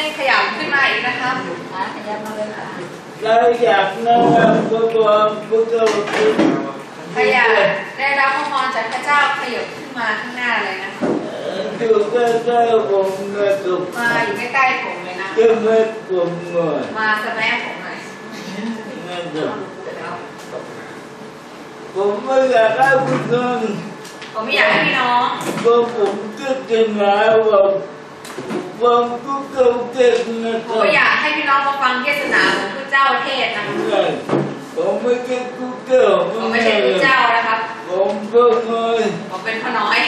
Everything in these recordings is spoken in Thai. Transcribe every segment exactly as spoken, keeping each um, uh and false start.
ขยับขึ้นมาอีกนะครับขยับมาเลยค่ะเราอยากนั่งพระตัวพระเจ้าขยับได้รับพระพรจากพระเจ้าขยับขึ้นมาข้างหน้าเลยนะอยู่ใกล้ๆผมนะครัมาอยู่ใกล้ๆผมเลยนะจะไม่ผมหน่อยมาสแมผมหน่อยนะครับผมไม่อยากให้พี่น้องผมไม่อยากให้พี่น้องเพราะผมจะจะหาว่าฟังทุกเขาเทศนะครับผมไม่อยากให้พี่น้องมาฟังเทศนาของพระเจ้าเทศนะครับผมไม่ใช่ทุกเจ้าผมไม่ใช่ทุกเจ้านะครับผมก็น้อยผมเป็นพ่อน้อย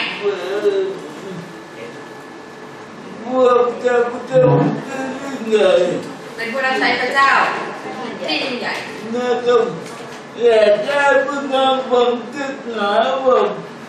พวกเจ้าพระเจ้าที่ยิ่งใหญ่เป็นผู้รับใช้พระเจ้าที่ยิ่งใหญ่นะครับอยากได้พี่น้องฟังเทศนาว่า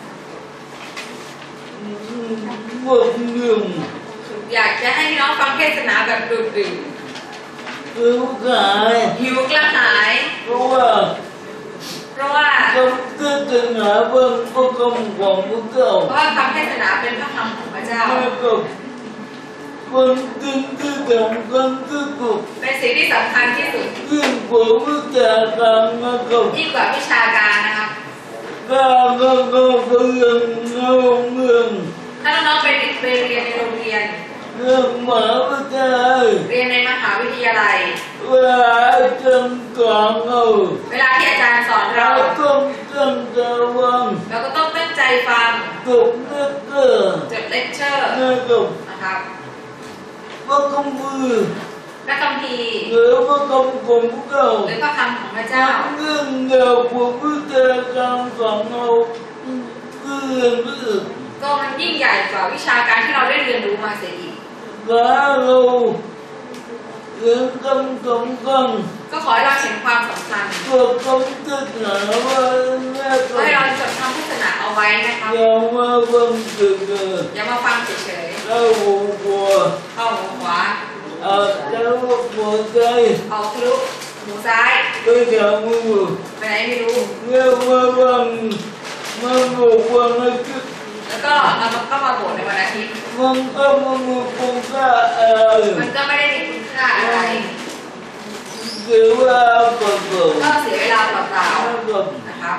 ว่าหนึ่งอยากจะให้พี่น้องฟังเทศนาแบบดื่มดื่มหิวกระหายหิวกระหายเพราะว่าเพราะว่าคำเทศนาเป็นพระคำของพระเจ้าเพราะว่าคำเทศนาเป็นพระคำของพระเจ้าคนที่ที่สำคัญที่สุดเป็นสิ่งที่สำคัญที่สุดยิ่งกว่าวิชาการนะครับยิ่งกว่าวิชาการนะครับการก็ก็เรียนในโรงเรียนถ้าน้องๆไปไปเรียนในโรงเรียนเรียนมหาวิทยาลัยเรียนในมหาวิทยาลัยเวลาอาจารย์สอนเราเวลาที่อาจารย์สอนเราต้องตั้งใจฟังเราก็ต้องตั้งใจฟังจดเลคเชอร์จดเลคเชอร์นะครับพระคัมภีร์พระคัมภีร์หรือพระคำของพระเจ้าหรือพระคำของพระเจ้าเรื่องเดียวกับวิชาการของเราเรื่องอื่นก็มันยิ่งใหญ่กว่าวิชาการที่เราได้เรียนรู้มาเสียอีกก็เราเรียนคำสำคัญก็ขอให้เราเห็นความสำคัญจดคำเทศนาไว้ขอให้เราจดคำเทศนาเอาไว้นะครับอย่ามาฟังเฉยๆอย่ามาฟังเฉยๆเข้าหูขวาเข้าหูขวาเอาแล้วหัวใจเอาทะลุหูซ้ายไปแถวมือไปไหนไม่รู้เรียกว่าฟังมาบอกว่าไม่คิดแล้วก็เราก็มาโบสถ์ในวันอาทิตย์มันก็มันมีคุณค่าอะไรมันก็ไม่ได้มีคุณค่าอะไรเสียเวลาเปล่าก็เสียเวลาเปล่าๆนะครับ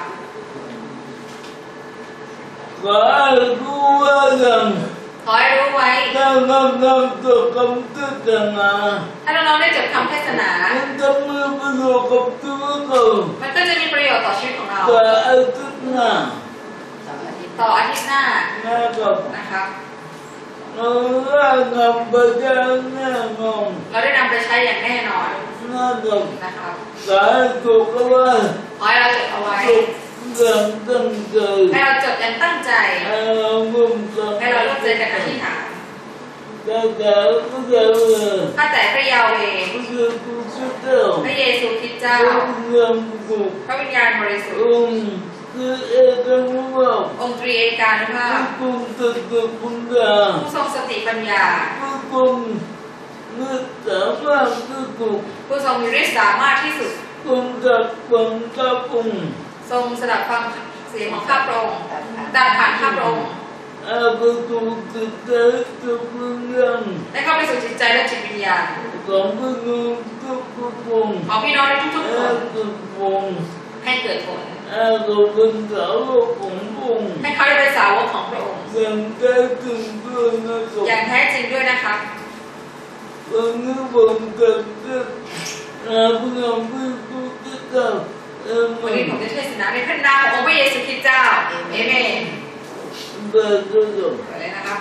ขอให้รู้ว่าอย่างขอให้รู้ไว้ถ้าน้องๆจดคำเทศนาถ้าน้องๆได้จดคำเทศนามันจะมีประโยชน์กับชีวิตเรามันก็จะมีประโยชน์ต่อชีวิตของเราต่ออาทิตย์หน้าต่ออาทิตย์หน้านะครับนะครับเราได้นำไปใช้แน่นอนเราได้นำไปใช้อย่างแน่นอนนะครับนะครับสายจดเอาไว้ขอให้เราจดเอาไว้อย่างตั้งใจให้เราจดอย่างตั้งใจให้เราร่วมใจให้เราร่วมใจกันอธิษฐานแต่แต่พระเยาเวข้าแต่พระยาเวพระเยซูคริสต์เจ้าพระเยซูคริสต์เจ้าพระวิญญาณบริสุทธิ์องค์คือเอกานุภาพองค์ตรีเอกานุภาพผู้ทรงสติปัญญาผู้ทรงสติปัญญาผู้ทรงมีสามารถที่สุดผู้ทรงมีฤทธิ์สามารถที่สุดทรงดับฟังข้าพระองค์ทรงสดับฟังเสียงของข้าพระองค์ดับผ่านข้าพระองค์อาไปสู่จิตใจจิตวิญญาณได้เข้าไปสู่จิตใจและจิตวิญญาณของพี่น้องทุกคนของพี่น้องทุกๆคนให้เกิดผลให้เขาเป็นสาวกของพระองค์ให้เขาได้เป็นสาวกของพระองค์อย่างแท้จริงด้วยนะครับอย่างแท้จริงด้วยนะครับวันนี้ผมจะจะพี่น้องพี่ทุกท่านวันนี้ผมจะเทศนาในพระนามขององค์พระเยซูคริสต์เจ้าเอเมนเบิกด้วยเลยนะครับ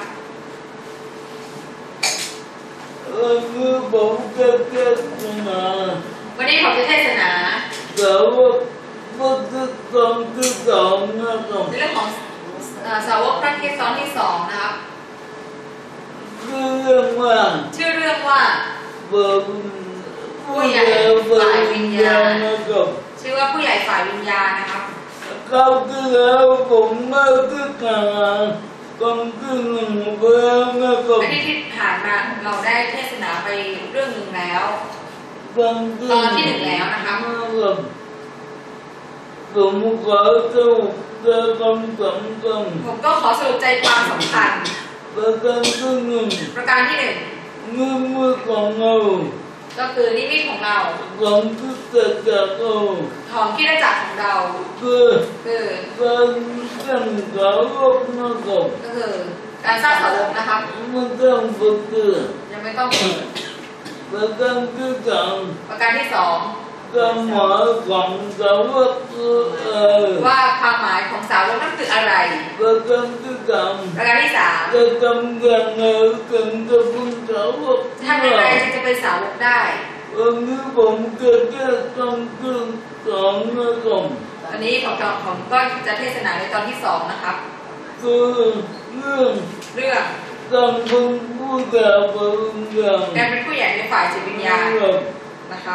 วันนี้ผมจะเทศนาวันนี้ผมจะเทศนาสาวกพระคริสต์องค์ที่สองนะครับในเรื่องของสาวกพระคริสต์องค์ที่สองนะครับชื่อเรื่องว่าชื่อเรื่องว่าเบิกผู้ใหญ่ฝ่ายวิญญาณนะครับชื่อว่าผู้ใหญ่ฝ่ายวิญญาณนะครับคราวที่แล้วผมมาที่งานกองที่หนึ่งเบื้องนะครับอาทิตย์ที่ผ่านมาเราได้เทศนาไปเรื่องหนึ่งแล้วตอนที่หนึ่งแล้วนะครับผมขอสรุปใจความสำคัญผมก็ขอสรุปใจความสำคัญประการที่หนึ่งประการที่หนึ่งเมื่อเมื่อขของเราก็คือนิมิตของเราของที่เกิดจากเราของที่ได้จากของเราคือคือการสร้างสาวกนะครับก็คือการสร้างสาวกนะครับมันต้องฝึกตัวยังไม่ต้องฝึกประการที่สองประการที่สองความหมายของสาวกคืออะไรว่าความหมายของสาวกนั่นคืออะไรประการที่สามประการที่สามจะทำอย่างไรถึงจะเป็นสาวกทำยังไงจึงจะเป็นสาวกได้วันนี้ผมเกิดแค่ต้องขึ้นสองนะครับวันนี้ของจอผมก็จะเทศนาในตอนที่สองนะครับคือเรื่องเรื่องการเป็นผู้แก่เป็นอย่างการเป็นผู้ใหญ่ในฝ่ายจิตวิญญาณครับนะครับ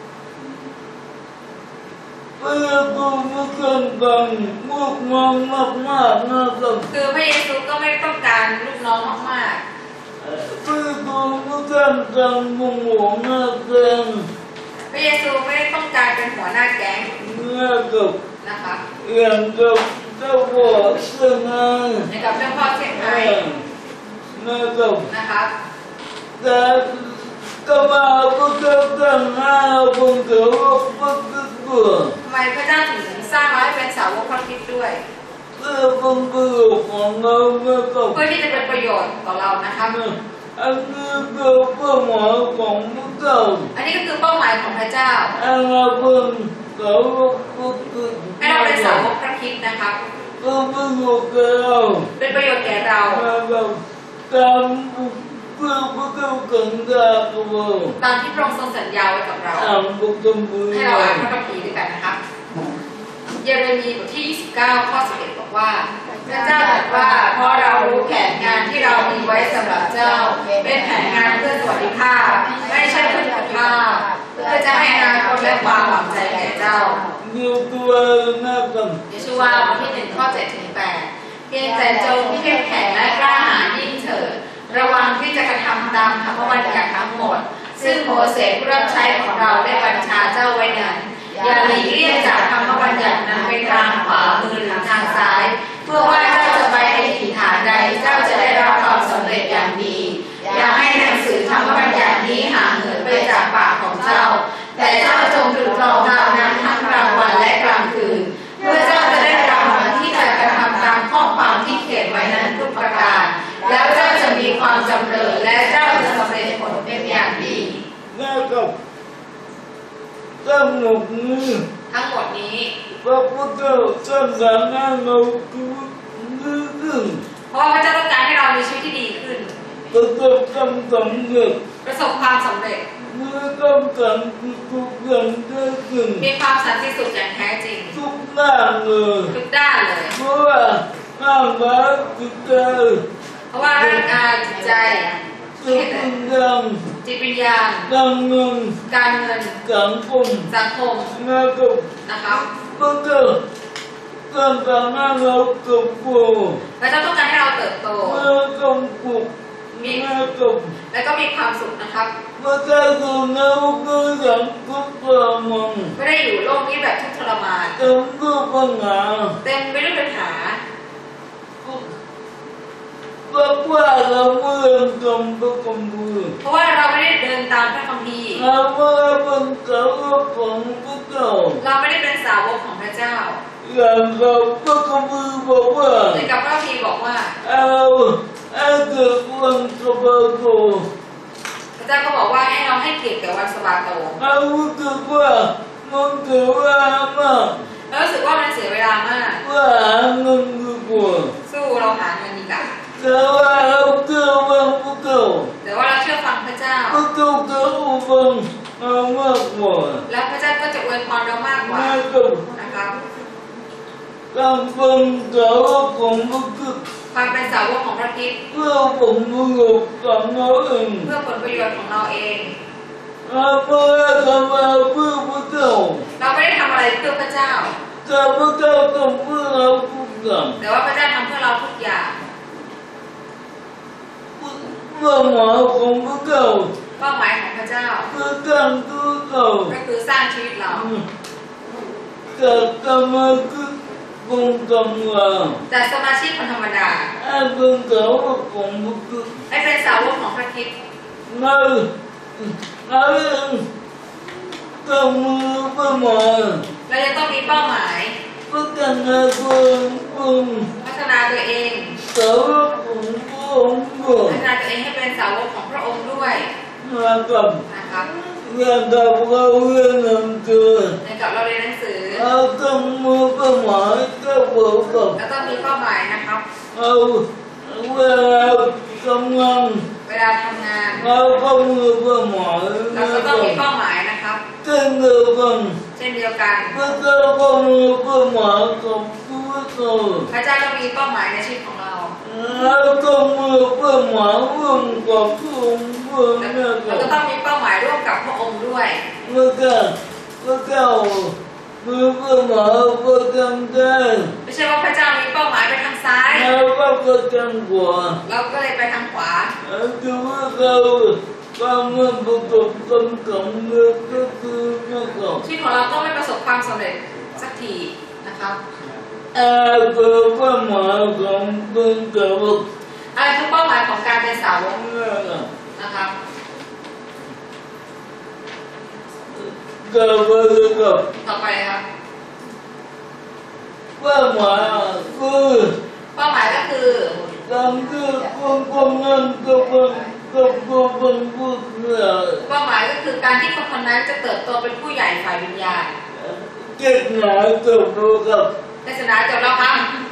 พระเยซูไม่ต้องการมุกมองมากๆนะครับคือพระเยซูก็ไม่ต้องการลูกน้องมากพระเยซูไม่ต้องการมุงหัวหน้าแกงๆพระเยซูไม่ได้ต้องการเป็นหัวหน้าแก๊งนะครับนะคะอย่างกับเจ้าพ่อเสนาในกับเจ้าพ่อเชียงไฮ้นะครับนะครับแต่ก็มาก็จะตั้งหน้าผมเกิดว่าก็จะเบื่อทำไมพระเจ้าถึงสร้างเราให้เป็นสาวกพระคริสต์ด้วยเพื่อเป็นประโยชน์ของเรานะครับเพื่อที่จะเป็นประโยชน์ต่อเรานะครับอันนี้คือเป้าหมายของพระเจ้าอันนี้ก็คือเป้าหมายของพระเจ้าอันเราเป็นสาวกพระคริสต์ให้เราเป็นสาวกพระคริสต์นะครับก็เป็นประโยชน์แก่เราเป็นประโยชน์แก่เรานะครับตามเพื่อพระเจ้าเกิดจากเราตามที่พระองค์ทรงสัญญาไว้กับเราอ่านบทธรรมบุญให้เราอ่านพระคัมภีร์ด้วยกันนะครับ เยเรมีบทที่ ยี่สิบเก้า ข้อ สิบเอ็ด บอกว่าพระเจ้าตรัสว่าเพราะเรารู้แผนงานที่เรามีไว้สำหรับเจ้า เป็นแผนงานเพื่อสวัสดิภาพ ไม่ใช่เพื่อคุณภาพ เพื่อจะให้อนาคตและความหวังใจแก่เจ้าเดียวตัวนะครับเยชูวาบทที่หนึ่งข้อเจ็ดถึงแปดเพียงแต่จงเข้มแข็งและกล้าหาญยิ่งเถิดระวังที่จะกระทำตามคำบัญญัติทั้งหมด ซึ่งโมเสสผู้รับใช้ของเราได้บัญชาเจ้าไว้นั้นอย่าหลีกเลี่ยงจากคำบัญญัตินั้นไปทางขวามือหรือทางซ้าย เพื่อว่าเจ้าจะไปในทิศทางใดเจ้าจะได้รับความสำเร็จอย่างดี อย่าให้หนังสือคำบัญญัตินี้ห่างเหินไปจากปากของเจ้า แต่เจ้าจงตรึกตรองเรานั้นทั้งกลางวันและกลางคืน เพื่อเจ้าจะได้รับผลที่จะกระทำตามข้อความที่เขียนไว้นั้นทุกประการ แล้วเจ้าจะมีความจำเริญและเจ้าจะสำเร็จผลเป็นอย่างดีนะครับทั้งหมดนี้ทั้งหมดนี้พระพุทธเจ้าสร้างสรรค์ให้เราคือดีขึ้นเพราะว่าพระเจ้าต้องการให้เรามีชีวิตที่ดีขึ้นประสบความสำเร็จประสบความสำเร็จเมื่อต้องการทุกอย่างได้ขึ้นมีความสันติสุขอย่างแท้จริงทุกด้านเลยทุกด้านเลยเพราะว่าร่างกายจิตใจเพราะว่าร่างกายจิตใจจิตวิญญาณจิตวิญญาณการเงินการเงินสังคมสังคมนะครับนะครับพระเจ้าสร้างสรรค์ให้เราเติบโตพระเจ้าต้องการให้เราเติบโตเมื่อต้องปลูกมีนะครับและก็มีความสุขนะครับพระเจ้าทรงนำคือสังคมประมังไม่ได้อยู่โลกนี้แบบทุกข์ทรมานเต็มด้วยปัญหาเต็มไปด้วยปัญหาเพราะว่าเราเมื่อทำประกำมือเพราะว่าเราไม่ได้เดินตามพระคัมภีร์เราเมื่อเป็นสาวกของพระเจ้าเราไม่ได้เป็นสาวกของพระเจ้าอย่างกับพระกำมือบอกว่าในกับพระคัมภีร์บอกว่าเอาเอาเกิดวันสบายโตพระเจ้าก็บอกว่าให้เราให้เกียรติแก่วันสบาโตเอาเกิดว่ามันเกิดว่ามากแล้วรู้สึกว่ามันเสียเวลามากว่าหาเงินดีกว่าสู้เราหาเงินดีกว่าแต่ว่าเราเกิดวันพระเจ้าแต่ว่าเราเชื่อฟังพระเจ้าพระเจ้าเกิดอุบังเอามากกว่าแล้วพระเจ้าก็จะอวยพรเรามากกว่าแม่กับนะครับการเป็นสาวกของพระคริสต์ความเป็นสาวกของพระคริสต์เพื่อผมประโยชน์กับเราเองเพื่อผลประโยชน์ของเราเองเราไม่ได้ทำอะไรเพื่อพระเจ้าเราไม่ได้ทำอะไรเพื่อพระเจ้าแต่พระเจ้าทำเพื่อเราทุกอย่างแต่ว่าพระเจ้าทำเพื่อเราทุกอย่างเมื่อหมายของพระเจ้าเป้าหมายของพระเจ้าคือการตัวเราก็คือสร้างชีวิตเราแต่ทำไมคือคงทำว่าแต่สมาชิกคนธรรมดาให้เป็นสาวกของพระคริสต์ให้เป็นสาวกของพระคริสต์ไม่เอาเรื่องก็มือเพื่อหมอเราจะต้องมีเป้าหมายเพื่อกันนะคุณคุณพัฒนาตัวเองสาวผมผมผมพัฒนาตัวเองให้เป็นสาวกของพระองค์ด้วยมากับนะครับเรื่องกับเราเรื่องนำตัวในกับเราเรียนหนังสือเอาก็มือเพื่อหมอก็ผมกับแล้วต้องมีเป้าหมายนะครับเอาเวลาทำงานเวลาทำงานเอาก็มือเพื่อหมอเราก็ต้องมีเป้าหมายนะครับเต้นเดียวกันเช่นเดียวกันเพื่อก็มือเพื่อหมอกับผู้โตพระเจ้าก็มีเป้าหมายในชีวิตของเราแล้วก็มือเพื่อหมอร่วมกับผู้เพื่อแม่เรากัก็บต้องมีเป้าหมายร่วมกับพระองค์ด้วยเมื่อกันเมื่อกันมือเพื่อหมอเพื่อกันได้ไม่ใช่ว่าพระเจ้ามีเป้าหมายไปทางซ้ายแล้วก็เพื่อกันกว่าเราก็เลยไปทางขวาดูว่าเราความมันประกอบกันกับมือก็คือเมื่อก่อนชีวิตของเราก็ไม่ประสบความสำเร็จสักทีนะครับเออก็ว่าหมอของเป็นกับอะไรคือเป้าหมายของการเป็นสาวกเมื่อก่อนนะครับก็ว่ากับต่อไปครับว่าหมอคือเป้าหมายก็คือการที่คนคนนั้นก็เป็นก็เป็นผู้เลือกเป้าหมายก็คือการที่คนคนนั้นจะเติบโตเป็นผู้ใหญ่ฝ่ายวิญญาณเก็บหนากับรู้กับเทศนาจบแล้วครับ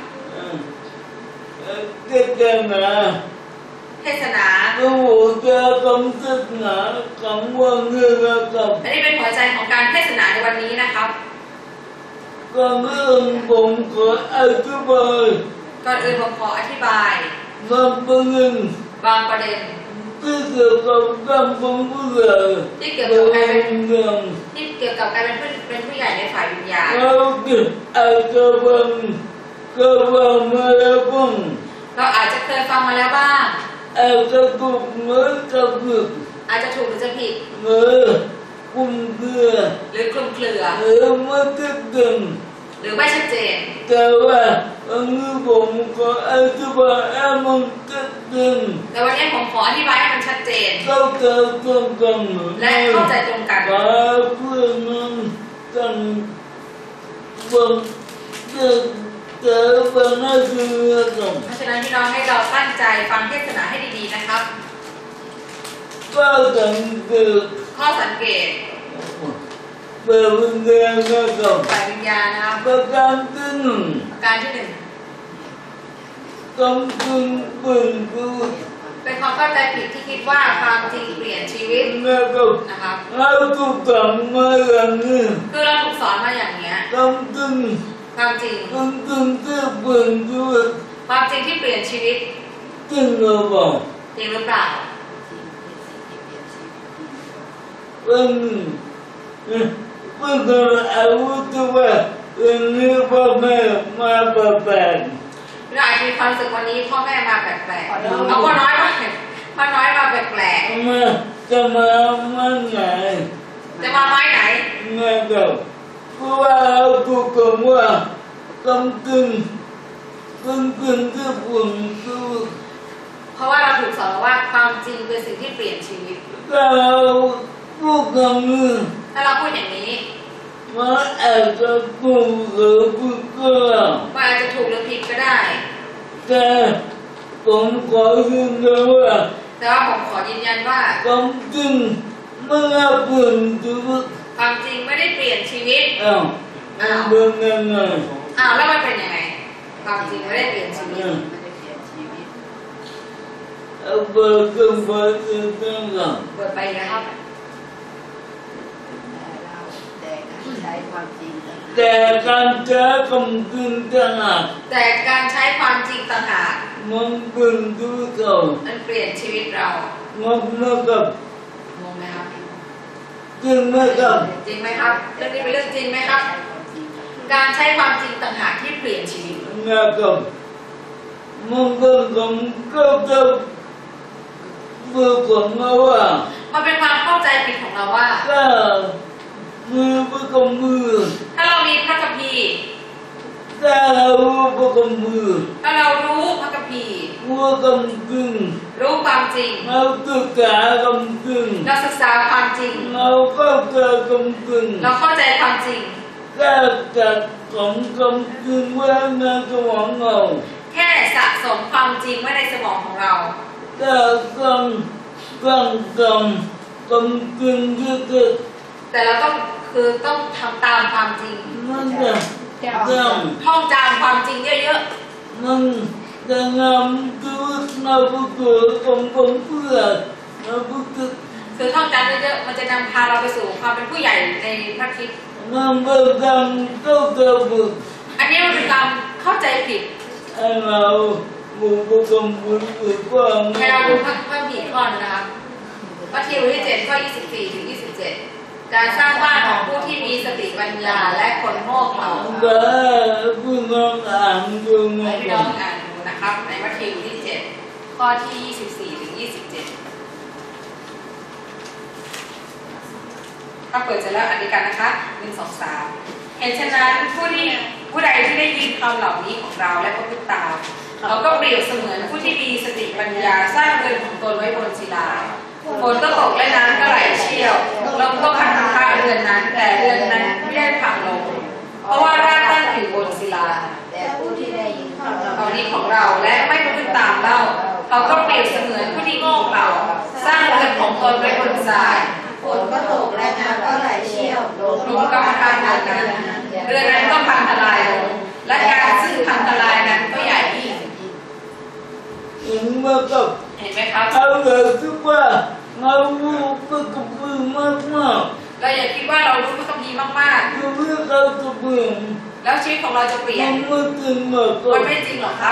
เก็บกันหนาเทศนาก็หัวใจกำจัดหนาคำว่าเงื่อนกับอันนี้เป็นหัวใจของการเทศนาในวันนี้นะครับก็เรื่องผมขออธิบายก่อนอื่นผมขออธิบายบางประเด็นบางประเด็นที่เกี่ยวกับการเป็นผู้ใหญ่ที่เกี่ยวกับการเป็นเรื่องที่เกี่ยวกับการเป็นผู้เป็นผู้ใหญ่ในฝ่ายวิญญาณเราเกิดอาจจะเป็นก็ว่ามาแล้วบ้างเราอาจจะเคยฟังมาแล้วบ้างอาจจะถูกเหมือนกับผิดอาจจะถูกหรือจะผิดเหมือนคุ้มเกลือหรือคลุมเครือหรือไม่ติดดึงหรือไม่ชัดเจนแต่ว่าอันนี้ผมก็อธิบายให้มันติดดึงแต่วันนี้ผมขออธิบายให้มันชัดเจนเข้าใจตรงกันและเข้าใจตรงกันมาเพื่อนั้นกันบางเด็กแต่บางนาทีกันเพราะฉะนั้นพี่น้องให้เราตั้งใจฟังเทศนาให้ดีๆนะครับก็สังเกตข้อสังเกตเปิดวิญญาณนะครับฝ่ายวิญญาณนะครับประการที่หนึ่งประการที่หนึ่งต้องพึงพึงพูดเป็นความเข้าใจผิดที่คิดว่าความจริงเปลี่ยนชีวิตนะครับนะครับเราถูกสั่งมาอย่างนี้คือเราถูกสอนมาอย่างเนี้ยต้องพึงความจริงพึงพึงที่พึงพูดความจริงที่เปลี่ยนชีวิตจริงหรือเปล่าจริงหรือเปล่าเป็นเป็นคนอาวุธว่าเป็นนี้พ่อแม่มาแปลกเราอาจจะมีความรู้สึกวันนี้พ่อแม่มาแปลกๆเอาพ่อน้อยมาพ่อน้อยมาแปลกๆมาจะมาเมื่อไหร่ๆจะมาไม้ไหนนะครับเพราะว่าเราถูกกล่าวว่าต้องพึงพึงพึงที่พึงพูดเพราะว่าเราถูกสอนว่าความจริงเป็นสิ่งที่เปลี่ยนชีวิตถ้าเราพูดคำนี้ถ้าเราพูดอย่างนี้มันอาจจะถูกหรือผิดก็ได้มันอาจจะถูกหรือผิดก็ได้แต่ผมขอยืนยันว่าแต่ว่าผมขอยืนยันว่าความจริงไม่ได้เปลี่ยนชีวิตความจริงไม่ได้เปลี่ยนชีวิตอ้าวมันเป็นยังไงอ้าวแล้วมันเป็นยังไง ความจริงไม่ได้เปลี่ยนชีวิตเอาเปิดกันไปเรื่อยๆกันเปิดไปนะครับแต่การใช้คำจริงต่างหากแต่การใช้ความจริงต่างหากมันเป็นชีวิตเรามันเปลี่ยนชีวิตเรามันไม่กับงงไหมครับจริงไหมครับจริงไหมครับเรื่องนี้เป็นเรื่องจริงไหมครับ การใช้ความจริงต่างหากที่เปลี่ยนชีวิตนะครับมันก็ผมก็จะเบื่อผมว่ามันเป็นความเข้าใจผิดของเราว่าถ้ามือประกำมือถ้าเรามีพระคัมภีร์ถ้าเราประกำมือถ้าเรารู้พระคัมภีร์ม mua cầm cưng รู้ความจริง mau tất cả cầm cưng เราศึกษาความจริง mau có cả cầm cưng เราเข้าใจความจริง các cả cầm cầm cưng qua ngang cái món ngầu แค่สะสมความจริงไว้ในสมองของเรา các cầm cầm cầm cầm cưng cái cái แต่เราต้องคือต้องทำตามความจริง nó là cầm ท่องจำความจริงเยอะมันจะงามคือเราบุกของของเพื่อนเราบุกๆคือท่องจำเยอะๆมันจะนำพาเราไปสู่ความเป็นผู้ใหญ่ในพระคริสต์งามเบิกกรรมก็เกิดบุกอันนี้มันเป็นการเข้าใจผิดไอ้เราบุกบุกของบุกบุกกว้างให้เราดูพระพระบีข้อนะครับมัทธิวบทที่เจ็ดข้อยี่สิบสี่ถึงยี่สิบเจ็ดการสร้างบ้านของผู้ที่มีสติปัญญาและคนโง่เขลาก็ผู้น้องอ่านอยู่ไงให้พี่น้องอ่านดูนะครับในมัทธิวบทที่เจ็ดข้อที่ยี่สิบสี่ถึงยี่สิบเจ็ดถ้าเปิดเสร็จแล้วอ่านด้วยกันนะคะหนึ่งสองสามเห็นฉะนั้นผู้ที่ผู้ใดที่ได้ยินคำเหล่านี้ของเราและประพฤติตามเราก็เปรียบเสมือนผู้ที่มีสติปัญญาสร้างเรือนของตนไว้บนศิลาฝนก็ตกและน้ำก็ไหลเชี่ยวลมก็พัดพาเรือนนั้นแต่เรือนนั้นไม่ได้พังลงเพราะว่ารากตั้งอยู่บนศิลาแต่ผู้ที่ได้ยินคำเหล่านี้ของเราและไม่ประพฤติตามเล่าเขาก็เปรียบเสมือนผู้ที่โง่เขลาสร้างเรือนของตนไว้บนทรายฝนก็ตกและน้ำก็ไหลเชี่ยวลมก็พัดพาเรือนนั้นเรือนนั้นก็พังทลายลงและการซึ่งพังทลายนั้นก็ใหญ่ยิ่งเห็นมากับเห็นไหมครับเอาเลยทุกว่าเราบุกบุกกับมือมากมากเราอย่าคิดว่าเรารู้พระคัมภีร์มากคือเรื่องเราจะเปลี่ยนๆแล้วชีวิตของเราจะเปลี่ยมัน นไม่จริงมากกมัว่านไม่จริงหรอกครับ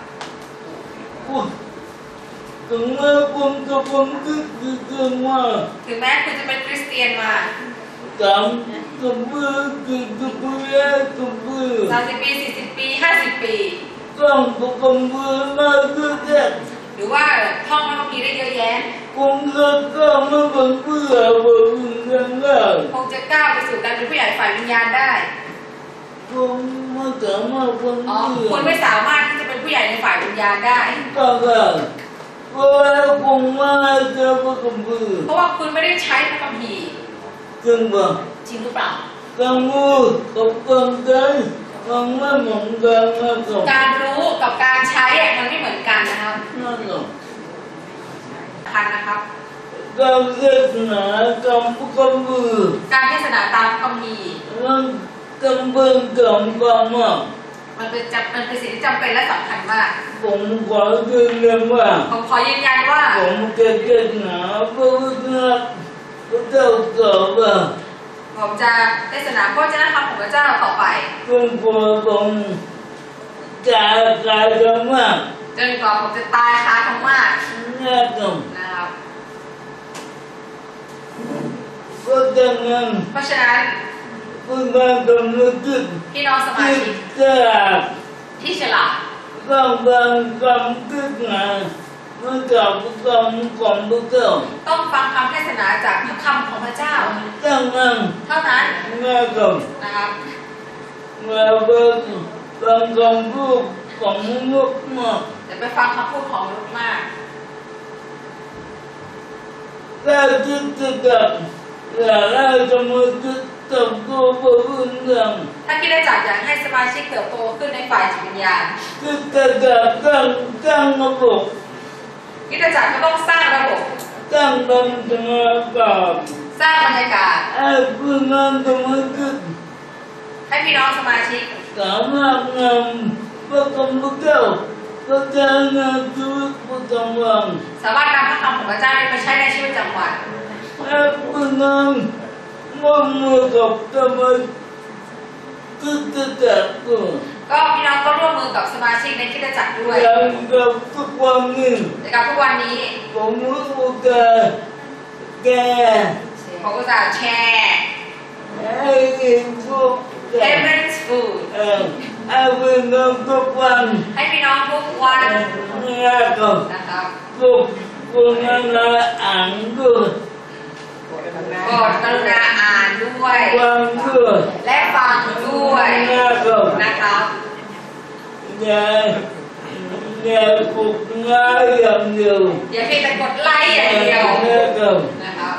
ถึงแม้ผมจะผมคิดถึงว่าถึงแม้คุณจะเป็นคริสเตียนมาสามกับมือคือกับมือกับมือสามสิบปีสี่สิบปีห้าสิบปีต้องกับมือมาคือเด็กหรือว่าท่องพระคัมภีร์ได้เยอะแยะผมก็ก็ไม่เป็นเพื่อผมยังไงคงจะก้าวไปสู่การเป็นผู้ใหญ่ฝ่ายวิญญาณได้ผมไม่สามารถเป็นอ๋อเพื่อคุณไม่สามารถที่จะเป็นผู้ใหญ่ในฝ่ายวิญญาณได้ก็ได้เพราะว่าผมมาเจอกับมือเพราะว่าคุณไม่ได้ใช้พระคัมภีร์จึงว่าจริงหรือเปล่ากับมือกับคนใจมันไม่เหมือนกันนะครับการรู้กับการใช้อะมันไม่เหมือนกันนะครับนั่นแหละคันนะครับการเกิดหนากับกับมือการเทศนาตามพระคัมภีร์มันจำเป็นกับความมากมันเป็นจำมันเป็นสิ่งที่จำเป็นและสำคัญมากผมขอยืนยันว่าผมขอยืนยันว่าผมจะเกิดหนาเพราะว่าพระเจ้าตรัสว่าผมจะเทศนาพระเจ้าธรรมของพระเจ้าต่อไปคุณพ่อผมจะกลายเป็นมากจนกว่าผมจะตายคาธรรมะนะครับนะครับก็จะงั้นเพราะฉะนั้นคุณแม่ต้องนึกถึงพี่น้องสมาที่ชิกจะที่ฉลาดต้องการคำคิดงานเมื่อกับคำของพระเจ้าต้องฟังคำเทศนาจากพระคำของพระเจ้าดังนั้นเท่านั้นนะครับนะครับเมื่อเป็นฟังคำพูดของมนุษย์มากจะไปฟังคำพูดของมนุษย์มากถ้าคิดจะกับอย่าได้จะมาคิดกับตัวผู้อื่นถ้าคิดได้จากอยากให้สมาชิกเติบโตขึ้นในฝ่ายจิตวิญญาณคิดจะกับตั้งตั้งระบบคิดได้จากก็ต้องสร้างระบบตั้งบรรยากาศสร้างบรรยากาศให้ผู้นั้นจะมาคิดให้พี่น้องสมาชิกสามารถนำพระคำพระเจ้าพระเจ้าในชีวิตประจำวันสามารถนำพระคำของพระเจ้าไปใช้ในชีวิตประจำวันให้ผู้นั้นร่วมมือกับสมาชิกจะจัดตัวก็พี่น้องก็ร่วมมือกับสมาชิกในคริสตจักรด้วยอย่างกับทุกวันนี้ในการทุกวันนี้ผมรู้ว่าแกผมก็จะแชร์ให้เห็นพวกแก Heaven's Food เออให้เป็นเงินทุกวันให้พี่น้องทุกวันเนี่ยก็นะครับทุกคนนั้นอ่านด้วยโปรดกรุณาอ่านด้วยฟังด้วยและฟังด้วยเนี่ยก็นะครับอย่าเนี่ยกดง่ายอย่างเดียวอย่าเพียงแต่กดไลค์อย่างเดียวเนี่ยก็นะครับ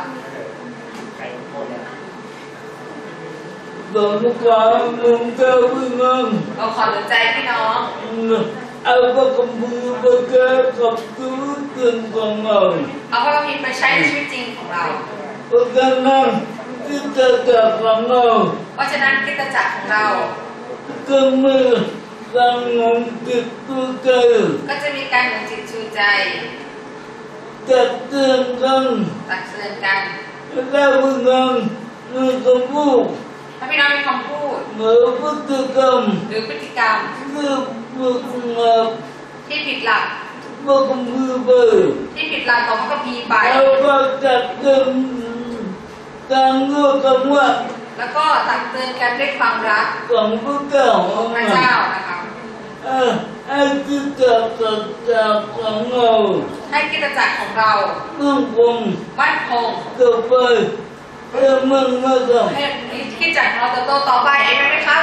บอกลูกค้ามึงเจ้าพี่น้องเราขอหนุนใจพี่น้องเอาพระคัมภีร์ไปแก้กับชีวิตจริงของเราเอาพระคัมภีร์ไปใช้ในชีวิตจริงของเราเพราะฉะนั้นที่จะจับของเราเพราะฉะนั้นคริสตจักรของเราก็มีการงงจิตตัวใจก็จะมีการหนุนจิตชูใจจัดเตือนกันตักเตือนกันแล้วพี่น้องมีคำพูดถ้าพี่น้องมีคำพูดหรือพฤติกรรมหรือพฤติกรรมที่ไม่ตรงกับที่ผิดหลักพระคัมภีร์ไปที่ผิดหลักของพระคัมภีร์ไปเราก็จัดเตือนการรู้คำว่าแล้วก็ตักเตือนกันด้วยความรักของพระเจ้าของพระเจ้านะครับเออไอ้ที่จับจับจับของเราให้คริสตจักรของเราเรื่องคงมั่นคงต่อไปเรื่องมันไม่ต้องให้คริสตจักรของเราเติบโตต่อไปเองไหมครับ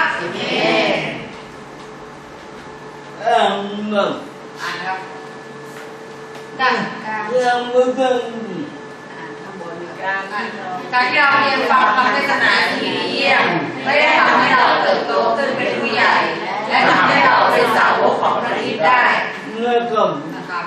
อ่านแบบอ่านครับการการยังไม่ต้องการการที่เราเรียนฟังคำเทศนาที่ดีเยี่ยมไม่ได้ทำให้เราเติบโตขึ้นเป็นผู้ใหญ่ และทำให้เราเป็นสาวกของพระคริสต์ได้ไม่ต้องนะครับ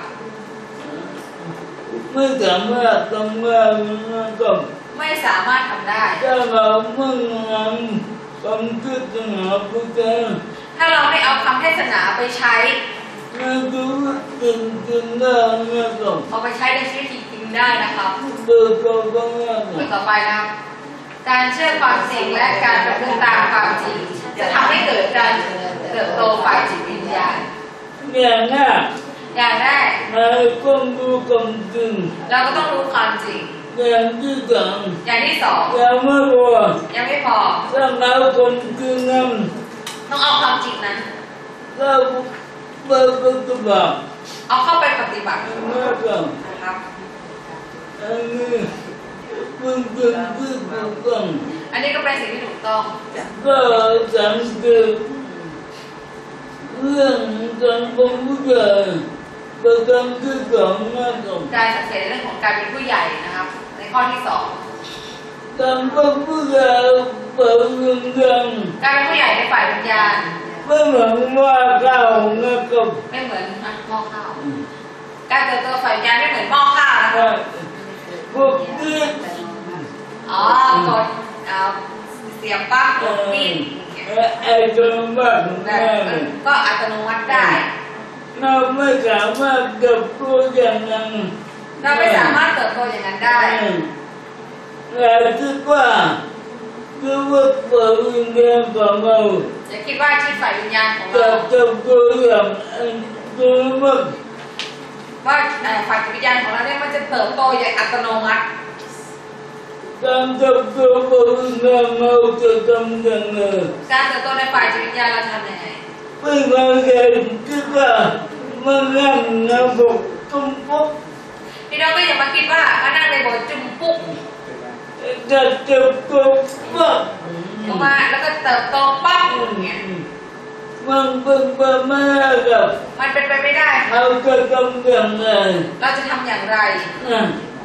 ไม่สามารถทำงานไม่ต้องไม่สามารถทำได้ถ้าเราไม่งานความคิดหาผู้เจ้าถ้าเราไม่เอาคำเทศนาไปใช้ไม่รู้จริงจริงได้ไม่ต้องเอาไปใช้ในชีวิตจริงๆได้นะครับเดินก็ต้องงานข้อต่อไปนะครับ การเชื่อความจริงและการประพฤติตามความจริง จะทำให้เกิดการเติบโตฝ่ายจิตวิญญาณเนี่ยนะอย่างแรกเราต้องดูความจริงเราก็ต้องรู้ความจริงอย่างที่สองอย่างที่สองยังไม่พอยังไม่พอถ้าเราความจริงนั้นต้องเอาความจริงนั้นเราไปปฏิบัติเอาเข้าไปปฏิบัติไม่ต้องนะครับอันนี้เป็นสิ่งที่ถูกต้องอันนี้ก็เป็นสิ่งที่ถูกต้องก็สังเกตเรื่องการเป็นผู้ใหญ่ประการที่สองไม่ต้องการสังเกตในเรื่องของการเป็นผู้ใหญ่นะครับ ในข้อที่สองการเป็นผู้ใหญ่เปิดเรื่องยังการเป็นผู้ใหญ่ในฝ่ายวิญญาณไม่เหมือนว่าเราเนี่ยก็ไม่เหมือนหม้อข้าว การเติบโตฝ่ายวิญญาณไม่เหมือนหม้อข้าวนะครับพวกที่อ๋อกดเอาเสียบปลั๊กกดปิดไอ้ตัวบ้านแล้แม่วก็อัตโนมัติได้เราไม่สามารถเก็บตัวอย่างนั้นเราไม่สามารถเติบโตอย่างนั้นได้เราคิดว่าคือว่าเปิดเรียนของเราอย่าคิดว่าชีวิตฝ่ายวิญญาณของจะเราเก็บตัวอย่างตัวมันว่าเอ่อฝ่ายจิตวิญญาณของเราเนี่ยมันจะเติบโตอย่างอัตโนมัติการเก็บตัวเปิดเรียนเราจะทำยังไงการเติบโตในฝ่ายจิตวิญญาณเราทำยังไงไม่มาเรียนคิดว่ามันนั่งนะบอกตุ้มปุ๊บพี่น้องก็อย่ามาคิดว่ามานั่งในโบสถ์จุ่มปุ๊กจะเก็บตัวปั๊บออกมาแล้วก็เติบโตปั๊บอย่างเงี้ยมันเป็นไปไม่ได้ครับมันเป็นไปไม่ได้เราจะทำยังไงเราจะทำอย่างไรอ่ะ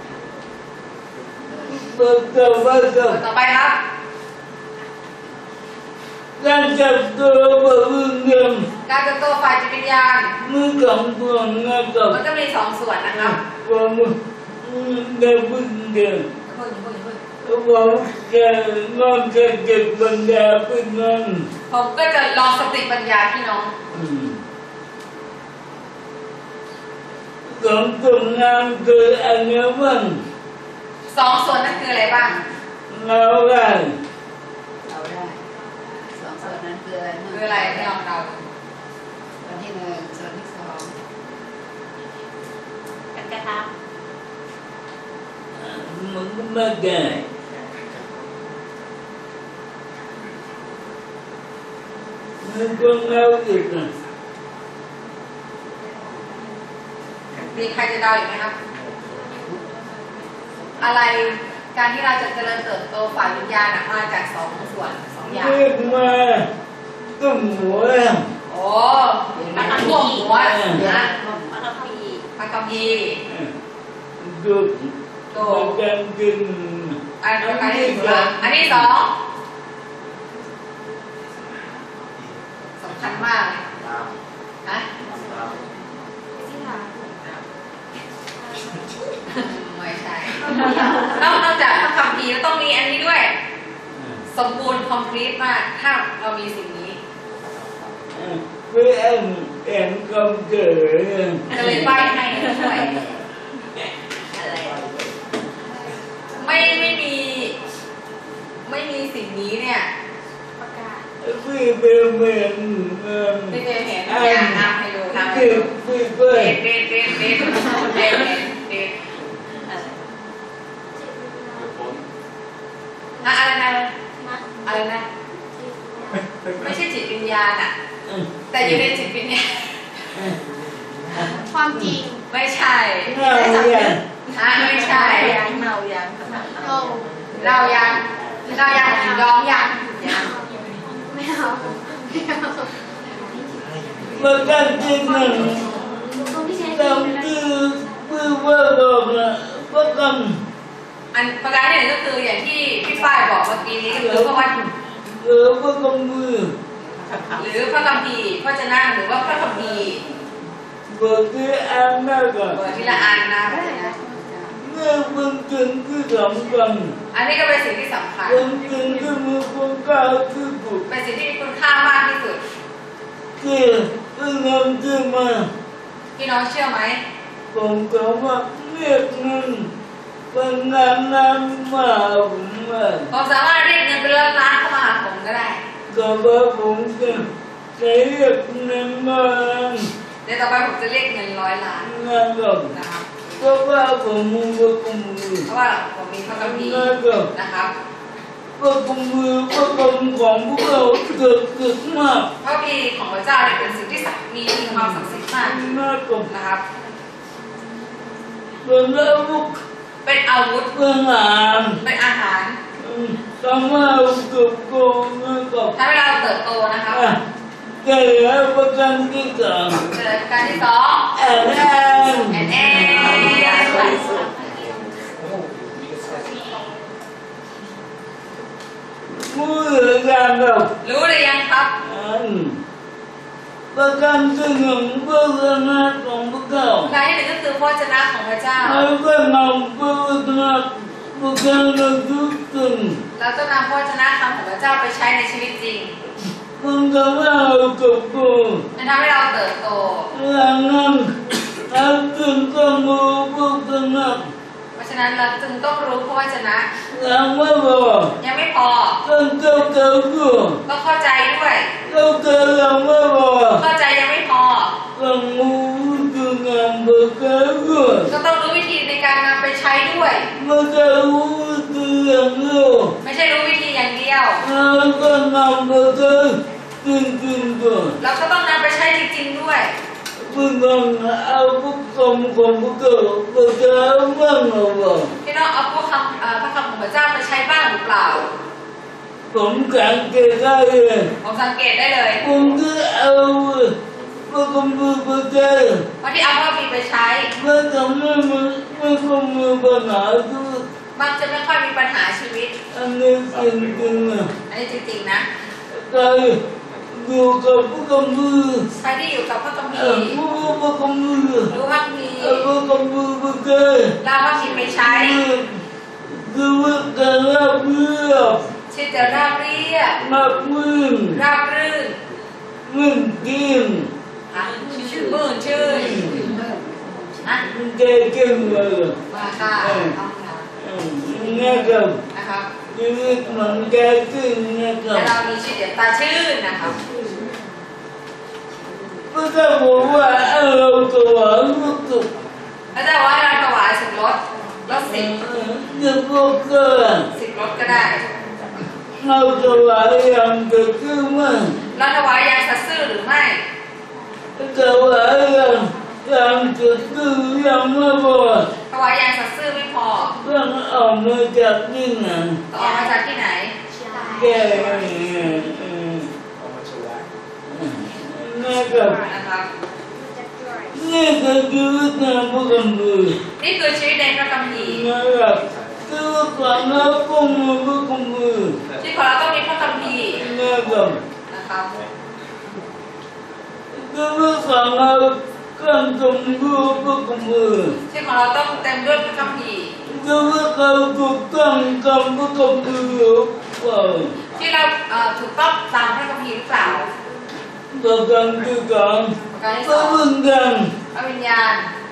เปิดตัวไว้ครับต่อไปครับการจับตัวเปิดเรียนการเติบโตฝ่ายจิตวิญญาณมือสองตัวนะครับมันก็มีสองส่วนนะครับผมเดินพึ่งเดินเพิ่งเพิ่งเพิ่งผมจะนอนจะเก็บบรรดาพึ่งนั้นผมก็จะลองสติปัญญาพี่น้องสองตัวงานคืออันนี้มันสองส่วนนั้นคืออะไรบ้างเราได้เราได้สองส่วนนั้นคืออะไรคืออะไรที่ลองเดาส่วนที่หนึ่งส่วนที่สองกันกระทมันก็ไม่ได้มันก็เงาอีกนะำมีใครจะเดาอีกไหมครับ อะไรการที่เราจะเจริญเติบโตฝ่ายวิญญาณน่ะมาจากสองส่วนสองอย่างเรียกมาตุ้มหัวโอ้โอ้มันท่วมหัวนะพระคัมภีร์พระคัมภีร์ดูโตกันกินอันอันที่สองอันที่สองสำคัญมากฮะไม่ใช่นอกจากพระคัมภีร์แล้วต้องมีอันนี้ด้วยสมบูรณ์ complete มากถ้าเรามีสิ่งนี้เพื่อนเอ็นกำเกิดก็เลยใบให้ช่วยอะไรไม่ไม่มีไม่มีสิ่งนี้เนี่ยประกาศพี่เป็นเหมือนเอ่อไม่เคยเห็นอยากทำให้ดูทำให้พี่ดูพี่เด็เพื่อนดเด็ดเด็ดเด็ดเด็ดเด็ดเด็ดอะไรนะอะไรนะไม่ใช่จิตวิญญาณอะแต่อยู่ในจิตวิญญาณความจริงไม่ใช่เงาเนี่ยฮะไม่ใช่ยังเมายังโอ้เรายังเรายังยอมยังยังไม่เอาไม่เอาประกันที่หนึ่งคนที่ใช้ตามที่พี่ว่าบอกนะประกันอันประการที่หนึ่งก็คืออย่างที่พี่ฝ้ายบอกเมื่อกี้นี้หรือพระวันหรือประกันมือหรือพระคัมภีร์พระเจ้านั่งหรือว่าพระคัมภีร์บอกที่อันนั้นก็เปิดทีละอันนะเมื่อเป็นสิ่งที่สำคัญอันนี้ก็เป็นสิ่งที่สำคัญเป็นสิ่งที่มีคุณค่าที่สุดเป็นสิ่งที่มีคุณค่ามากที่สุดที่เป็นเงินที่มาพี่น้องเชื่อไหมผมก็ว่าเรียกเงินเป็นงานนำมาผมว่าผมสามารถเรียกเงินเป็นล้านล้านเข้ามาหาผมก็ได้ก็ว่าผมจะใช้เรียกเงินมาเดี๋ยวต่อไปผมจะเรียกเงินร้อยล้านงานกับนะครับก็ว่าผมมือประกุมือเพราะว่าผมมีพระคัมภีร์งานกับนะครับประกุมือประกุมของพวกเราเกิดเกิดมากพระคัมภีร์ของพระเจ้าเนี่ยเป็นสิ่งที่ศักดิ์มีมีความศักดิ์สิทธิ์มากมากกับนะครับเป็นอาวุธเป็นอาวุธเป็นอาหารเป็นอาหารทำให้เราเกิดโกงเงินกับทำให้เราเติบโตนะครับแก่แล้วประกันที่สามเกิดการที่สองแอนแอนแอนแอนมือกันกับรู้หรือยังครับอันประกันที่หนึ่งเพื่อหน้าของพวกเราการที่หนึ่งก็คือพระเจ้าของพระเจ้าแล้วก็นำเพื่อหน้าพวกเราทุกคนเราต้องนำพระเจ้าคำของพระเจ้าไปใช้ในชีวิตจริงมันทำให้เราเกิดโกงมันทำให้เราเติบโตอย่างนั้นเราจึงต้องรู้พวกเราเพราะฉะนั้นเราจึงต้องรู้พระวจนะยังไม่พอยังไม่พอต้องเข้าใจด้วยต้องเข้าใจด้วยเข้าใจยังไม่พอเข้าใจยังไม่พอต้องรู้ถึงงานประกอบด้วยก็ต้องรู้วิธีในการนำไปใช้ด้วยไม่ใช่รู้ถึงอย่างเดียวไม่ใช่รู้วิธีอย่างเดียวเราก็นำไปใช้จริงๆด้วยเราก็ต้องนำไปใช้จริงๆด้วยเพื่อเอาพวกคำของพวกเราไปใช้บ้างหรือเปล่าพี่น้องเอาพวกคำเอ่อพระคำของพระเจ้าไปใช้บ้างหรือเปล่าผมสังเกตได้เลยผมสังเกตได้เลยผมก็เอาพวกคำพูดไปใช้ว่าที่เอาพระบีไปใช้ไม่ทำให้มันไม่คงมีปัญหาทุกมักจะไม่ค่อยมีปัญหาชีวิตอันนี้จริงๆนะอันนี้จริงๆนะใครอยู่กับพวกคำพูดใครที่อยู่กับพระคัมภีเอ่อร์พวกคำพูดรู้พระคัมภีร์เอาพวกคำพูดไปใช้เราพระคัมภีร์ไปใช้คือว่าจะรับเรียบชีวิตจะราบเรียบมากมื่นราบรื่นมื่นกินค่ะชื่นมื่นชื่นนะแกเก่งเลยมาค่ะต้องค่ะนะครับนะครับชีวิตมันแกเก่งนะครัและบเรามีชีวิตตาชื่นนะครับก็จะบอกว่าเราตัวลูกตุกแล้วจะว่าเราถวายสิบรถรถสิบจะบอกกันสิบรถก็ได้เราตัวอย่างเกิดขึ้นมาเราถวายยางสัตย์ซื่อหรือไม่ตัวอย่างอย่างเกิดขึ้นยังไม่พอถวายยางสัตย์ซื่อไม่พอต้องออกมาจากที่ไหนต้องออกมาจากที่ไหนแกเอามาโชว์นั่นะครับนะครับนี่คือชีวิตในพระคัมภีร์นี่คือชีวิตในพระคัมภีร์นะครับชีวิตของเราต้องมีพระคัมภีร์ชีวิตของเราต้องมีพระคัมภีร์นะครับนะครับชีวิตของเราต้องเต็มด้วยพระคัมภีร์ชีวิตของเราต้องเต็มด้วยพระคัมภีร์ชีวิตเราถูกต้องตามพระคัมภีร์หรือเปล่าที่เราเอ่อถูกต้องตามพระคัมภีร์หรือเปล่าประการที่สองประการที่พสระองวิญญาณพระวิญญาณ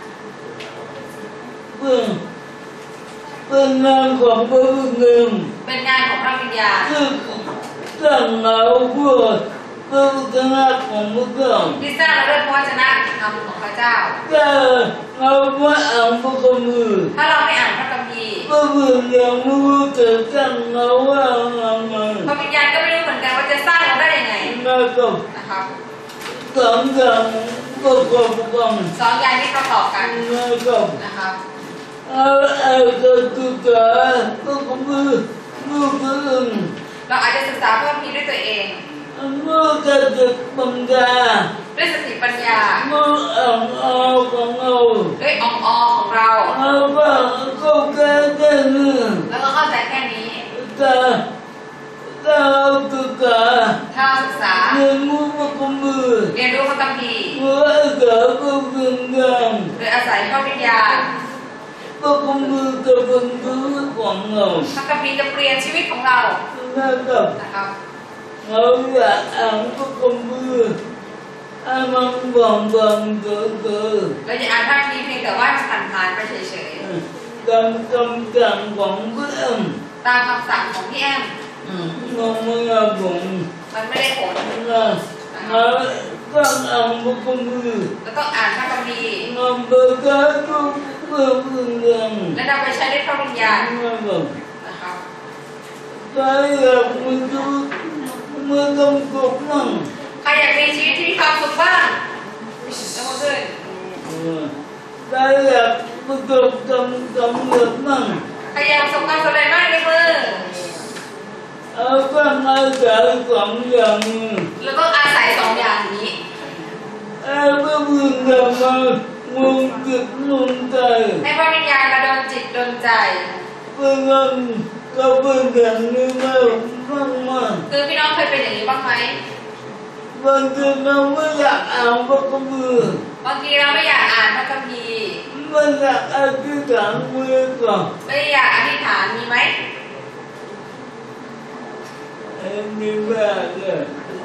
เป็นเป็นงานของพระวิญญาณเป็นงานของพระวิญญาณที่สร้างเราเพื่อพระวจนะของพระเจ้าที่สร้างและเริ่มพระวจนะธรรมของพระเจ้าถ้าเราไม่อ่านพระคัมภีร์ถ้าเราไม่อ่านพระคัมภีร์พระวิญญาณไม่รู้จะสร้างเราว่าไงพระวิญญาณก็ไม่รู้เหมือนกันว่าจะสร้างเราได้ยังไงนะครับนะครับสองอย่างประกอบกันสองอย่างที่ประกอบกันนะครับนะครับเอาเอาจะศึกษาพระคัมภีร์รู้ตัวเองเราอาจจะศึกษาพระคัมภีร์ด้วยตัวเองเมื่อจะจิตปัญญาด้วยสติปัญญาเมื่ออ่านเอาของเราด้วยองค์ออของเราเอาว่าเข้าใจแค่นี้แล้วก็เข้าใจแค่นี้แต่ถ้าเราศึกษาถ้าเราศึกษาเรียนรู้พระคัมภีร์เรียนรู้พระคัมภีร์เมื่อเกิดพระวิญญาณโดยอาศัยพระวิญญาณพระคัมภีร์จะเป็นชีวิตของเราพระคัมภีร์จะเปลี่ยนชีวิตของเรานะครับนะครับเราอยากอ่านพระคัมภีร์ให้มันบ่งบอกตัวเธอเราจะอ่านพระคัมภีร์เพียงแต่ว่าผ่านๆไปเฉยตามคำสั่งของพระองค์ๆตามคำสั่งของพี่แอมเราไม่เอาผมมันไม่ได้ผลนะเราต้องอ่านพระคัมภีร์เราต้องอ่านพระคัมภีร์เราเปิดการดูพระวิญญาณและนำไปใช้ในพระวิญญาณนะครับนะครับใครอยากมีชีวิตมีความสุขมั่งใครอยากมีชีวิตที่มีความสุขบ้างยกมือขึ้นใครอยากประสบความสำเร็จมั่งใครอยากประสบความสำเร็จบ้างยกมือเอาความอาศัยสองอย่างนี้เราต้องอาศัยสองอย่างนี้เอาพระวิญญาณมามุงจิตมุงใจให้พระวิญญาณมาดลจิตดลใจเพื่อเงินก็เป็นอย่างนี้ไม่มากมากคือพี่น้องเคยเป็นอย่างนี้บ้างไหมบางทีเราไม่อยากอ่านพระคัมภีร์บางทีเราไม่อยากอ่านพระคัมภีร์ไม่อยากอธิษฐานมือก่อนไม่อยากอธิษฐานมีไหมเอ็มมีแบบเลย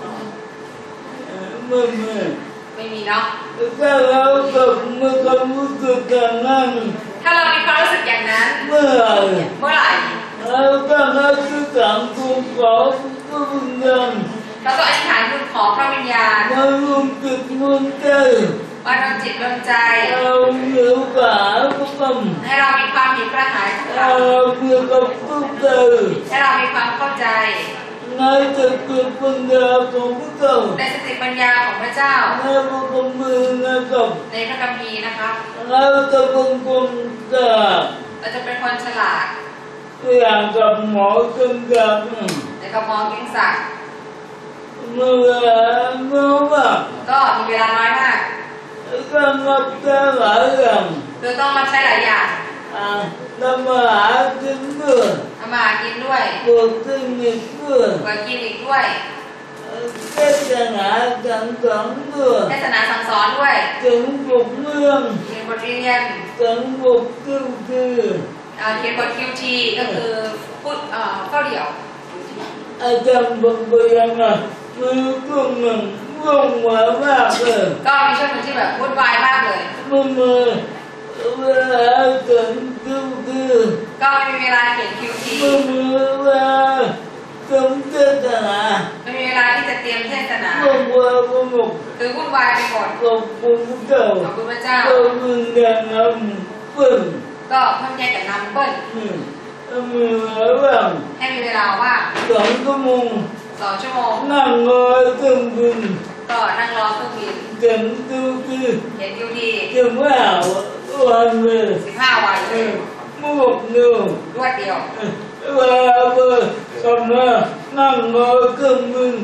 ไม่ไม่ไม่มีเนาะถ้าเราแบบมีความรู้สึกอย่างนั้นถ้าเรามีความรู้สึกอย่างนั้นเมื่อไหร่เมื่อไหร่เราต้องอธิษฐานทูลขอพระวิญญาณเราต้องอธิษฐานทูลขอพระวิญญาณมารุมจิตมุนใจมาดลจิตดลใจเราเหนียวกาพระคำให้เรามีความหิวกระหายของเราเราเพื่อกับทุกใจให้เรามีความเข้าใจในจิตตุปัญญาของพระเจ้าในสติปัญญาของพระเจ้าในพระคัมภีร์นะครับในพระคัมภีร์นะครับเราจะเป็นคนจะเราจะเป็นคนฉลาดอย่างกับหมอจังกับในกระมองเก่งศักดิ์เมื่อเมื่อว่าก็มีเวลาน้อยมากก็นับได้หลายอย่างคือต้องรับใช้หลายอย่างอ่าทำมาหากินด้วยทำมาหากินด้วยปวดที่มีด้วยเปิดคลินิกด้วยเทศนาจังสังด้วยเทศนาสั่งสอนด้วยถึงบุกเมืองเขียนบทเรียนถึงบุกติ้วที่เอ่อเขียนบท คิว ที ก็คือพูดเอ่อเข้าเดี่ยวอาจารย์บุกเบียงอ่ะมีกลุ่มหนึ่งว่องไวมากเลยก็มีช่วงหนึ่งที่แบบวุ่นวายมากเลยเมื่อมือเวลาถึงติ้วที่ก็ไม่มีเวลาเขียน คิว ทีเมื่อมือเวลาถึงเทศนาไม่มีเวลาที่จะเตรียมเทศนาว่องไวสนุกคือวุ่นวายไปหมดขอบคุณเจ้าขอบคุณพระเจ้าก็มึงยังนำเปิ้ลก็เพิ่มแยกกับนำเปิ้ลนี่มีอะไรบ้างให้มีเวลาว่างสองชั่วโมงสองชั่วโมงนั่งรอเครื่องบินก็นั่งรอเครื่องบินถึงติ้วที่เขียน คิว ทีถึงว่าวันเลยสิบห้าวันเอเลยอมุกเนื้อรวดเดียวเวลาเบอร์กำลังนั่งรอเครื่องบิน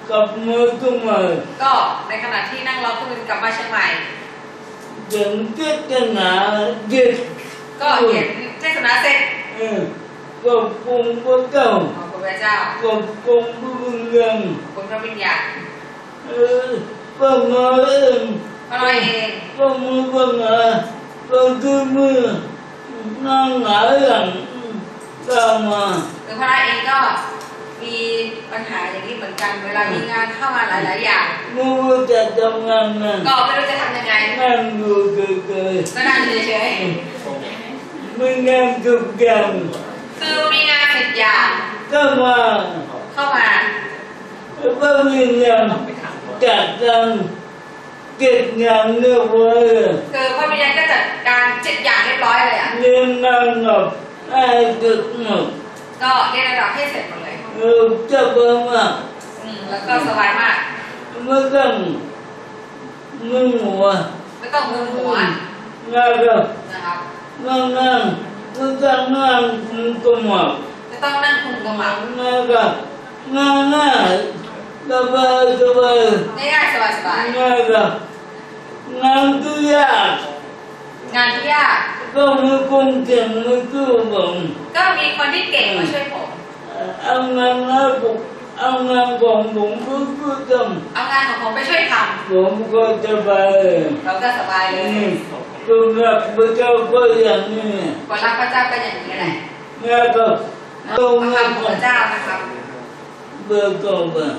กับมือขึ้นมาก็ในขณะที่นั่งรอเครื่องบินกลับมาเชียงใหม่ถึงที่จะหนาเย็ดก็เห็นเทศนาเสร็จเออกับกงพระเจ้าของพระเจ้ากับกงพระบุญยังคุณพระวิญญาณเออก็มาเองพระน้อยเองก็มือก็หนาก็คือมือนั่งหงายหลังตามมาหรือพระน้อยเองก็มีปัญหาอย่างนี้เหมือนกันเวลามีงานเข้ามาหลายๆอย่างไม่ว่าจะทำงานนั่นก็ไม่รู้จะทำยังไงนั่งดูเกยก็นั่งเฉยๆไม่นั่งทุกอย่างๆคือมีงานสิบอย่างก็มาเข้ามาก็มีงานจัดการเก็บงานเรียบร้อยคือพระวิญญาณก็จัดการเจ็ดอย่างเรียบร้อยเลยอ่ะเรียนงานหลับไอ้ตึกหมดก็เรียนระดับให้เสร็จหมดเลยเออจะเบิ่งว่าอืมแล้วก็สบายมากไม่ต้องมึงหัวไม่ต้องมึนหัวงานก็นะครับนั่งนั่งไม่ต้องนั่งมึงก็หมดไม่ต้องนั่งคุมกระหม่อมงานก็งานง่ายสบายสบายง่ายๆสบายงานก็งานก็ยากๆงานที่ยากก็มีคนเก่งมาช่วยผมก็มีคนที่เก่งมาช่วยผมเอางานนะผมเอางานของผมก็ช่วยทเอางานของผมไปช่วยทำผมก็สบายำเราก็สบายเลยนี่ตัวรักพระเจ้าก็อย่างนี้คนรักพระเจ้าก็อย่างนี้แหละงานก็นะตรงพระนี้คำของก็พระเจ้านะครับเบิกก็เบิก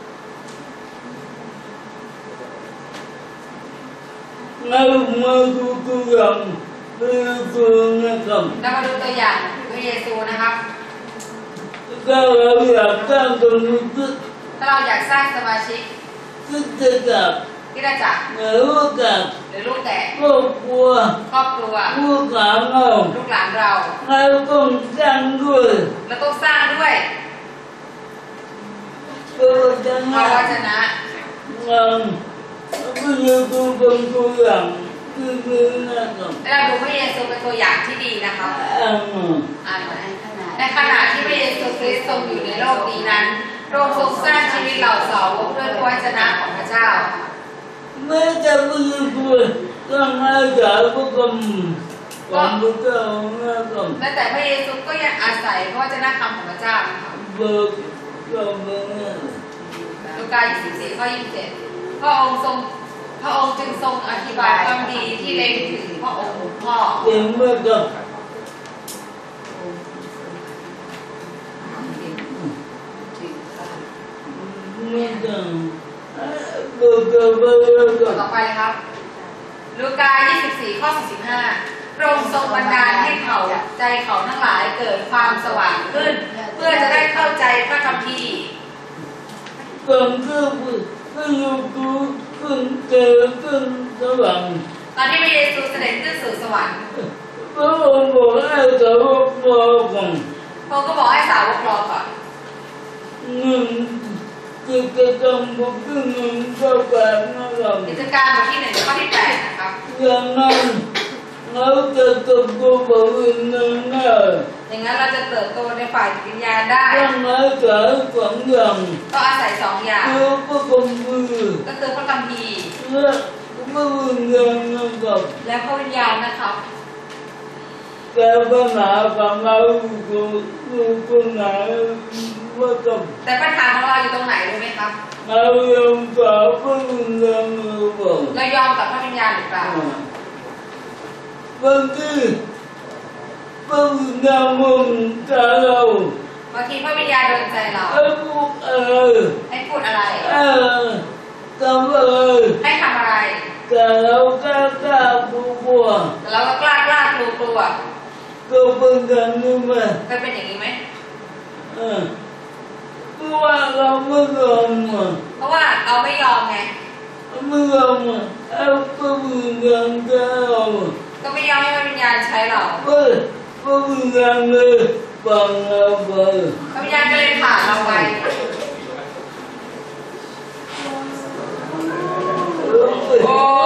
งานมาดูตัวอย่างดูตัวนะครับเรามาดูตัวอย่างพระเยซูนะครับถ้าเราอยากสร้างตรงนี้ก็ถ้าเราอยากสร้างสมาชิกก็จะจับที่ได้จากเหนือกับหรือลูกแก่ครอบครัวครอบครัวผู้สาวเราลูกหลานเราเราต้องสร้างด้วยเราต้องสร้างด้วยเพื่อจะพระให้วจนะงานพระเยซูเป็นตัวอย่างที่ดีนะครับและเราดูพระเยซูเป็นตัวอย่างที่ดีนะครับอ่าอ่านหน่อยในขณะในขณะที่พระเยซูคริสต์ทรงอยู่ในโลกนี้นั้นพระองค์ทรงสร้างชีวิตเหล่าสาวกด้วยพระวจนะของพระเจ้าไม่จะพระเยซูต้องอาศัยพระคำของพระเจ้านะครับแม้แต่พระเยซูก็ยังอาศัยพระวจนะคำของพระเจ้านะคะเบิกก็เบิกลูกายี่สิบสี่ข้อยี่สิบเจ็ดพระองค์ทรงพระองค์จึงทรงอธิบายความดีที่เล็งถึงพระองค์พ่อเต็มเมื่อกับถึงการไม่ต้องเบิกก็เบิกก็ต่อไปเลยครับลูกายี่สิบสี่ข้อสี่สิบห้าพระองค์ทรงบันดาลให้เขาใจเขาทั้งหลายเกิดความสว่างขึ้น เพื่อจะได้เข้าใจพระคัมภีร์ก่อนก็ก็อยู่กูขึ้นเจอขึ้นสว่างตอนที่พระเยซูเสด็จขึ้นสู่สวรรค์พระองค์บอกให้สาวกบอกก่อนพระองค์ก็บอกให้สาวกรอก่อนหนึ่งกิจกรรมบุกขึ้นหนึ่งก็แบบนะครับกิจการบทที่หนึ่งข้อที่แปดนะครับอย่างนั้นเราจะตกตัวบอกอื่นหนึ่งได้อย่างนั้นเราจะเติบโตในฝ่ายจิตวิญญาณได้ต้องอาศัยสองอย่างต้องอาศัยสองอย่างคือพระคำมือก็คือพระคัมภีร์และพระวิญญาณนะครับและพระวิญญาณนะครับแต่ปัญหาของเราคือคือปัญหาว่ากับแต่ปัญหาของเราอยู่ตรงไหนรู้ไหมครับเรายอมต่อพระวิญญาณหรือเปล่าเรายอมกับพระวิญญาณหรือเปล่าบางทีพระวิญญาณมึงจะเราบางทีพระวิญญาณโดนใจเราไอ้พวกเออให้พูดอะไรเออทำอะไรให้ทำอะไรแต่เรากล้ากล้ากลัวกลัวแต่เราก็กล้ากล้ากลัวกลัวก็เป็นอย่างนี้ไหมเคยเป็นอย่างนี้ไหมเออเพราะว่าเราไม่ยอมอ่ะเพราะว่าเราไม่ยอมไงไม่ยอมอ่ะไอ้พระวิญญาณจะเอาก็ไม่ยอมให้พระวิญญาณใช้เราเฮ้ยพระวิญญาณเลยฟังเราไปพระวิญญาณก็เลยผ่านเราไป โอ้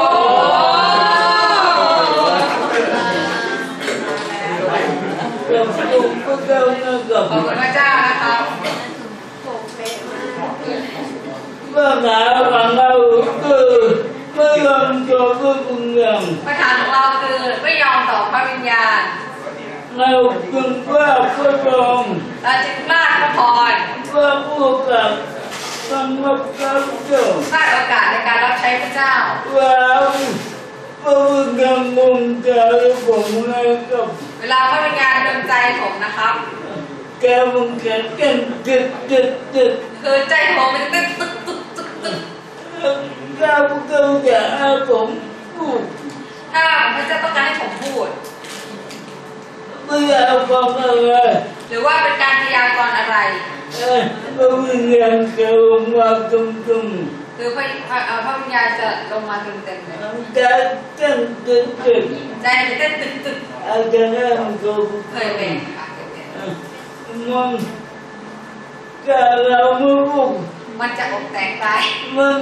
กับตัวพระเจ้านะครับขอบคุณพระเจ้านะครับโปรเฟสมากญหาของเราคือไม่ยอมต่อพระวิญญาณปัญหาของเราคือไม่ยอมต่อพระวิญญาณเราจึงว่าพระองค์เราจึงพลาดพระพรว่าผู้กับสำนักการเจ้าพลาดโอกาสในการรับใช้พระเจ้าว่าพระวิญญาณมุงใจผมเลยกับเวลาพระวิญญาณดลใจผมนะครับแกมึงแกเก่งจิตจิตจิตคือใจผมมันตึ๊กตึ๊กตึ๊กตึ๊กตึ๊กเราก็จะให้ผมพูดถ้าพระเจ้าต้องการให้ผมพูดไม่เอาความอะไรหรือว่าเป็นการพยากรณ์อะไรเออพระวิญญาณเกิดมาตุ้มตุ้มคือพระพระเอ่อพระวิญญาณจะลงมาเต็มๆเลยแกเก่งจิตจิตใจมันจะเต้นตึ๊กตึ๊กอาจารย์มันก็เคยเป็นค่ะเคยเป็นมันแกเราไม่รู้มันจะอกแตกตายมัน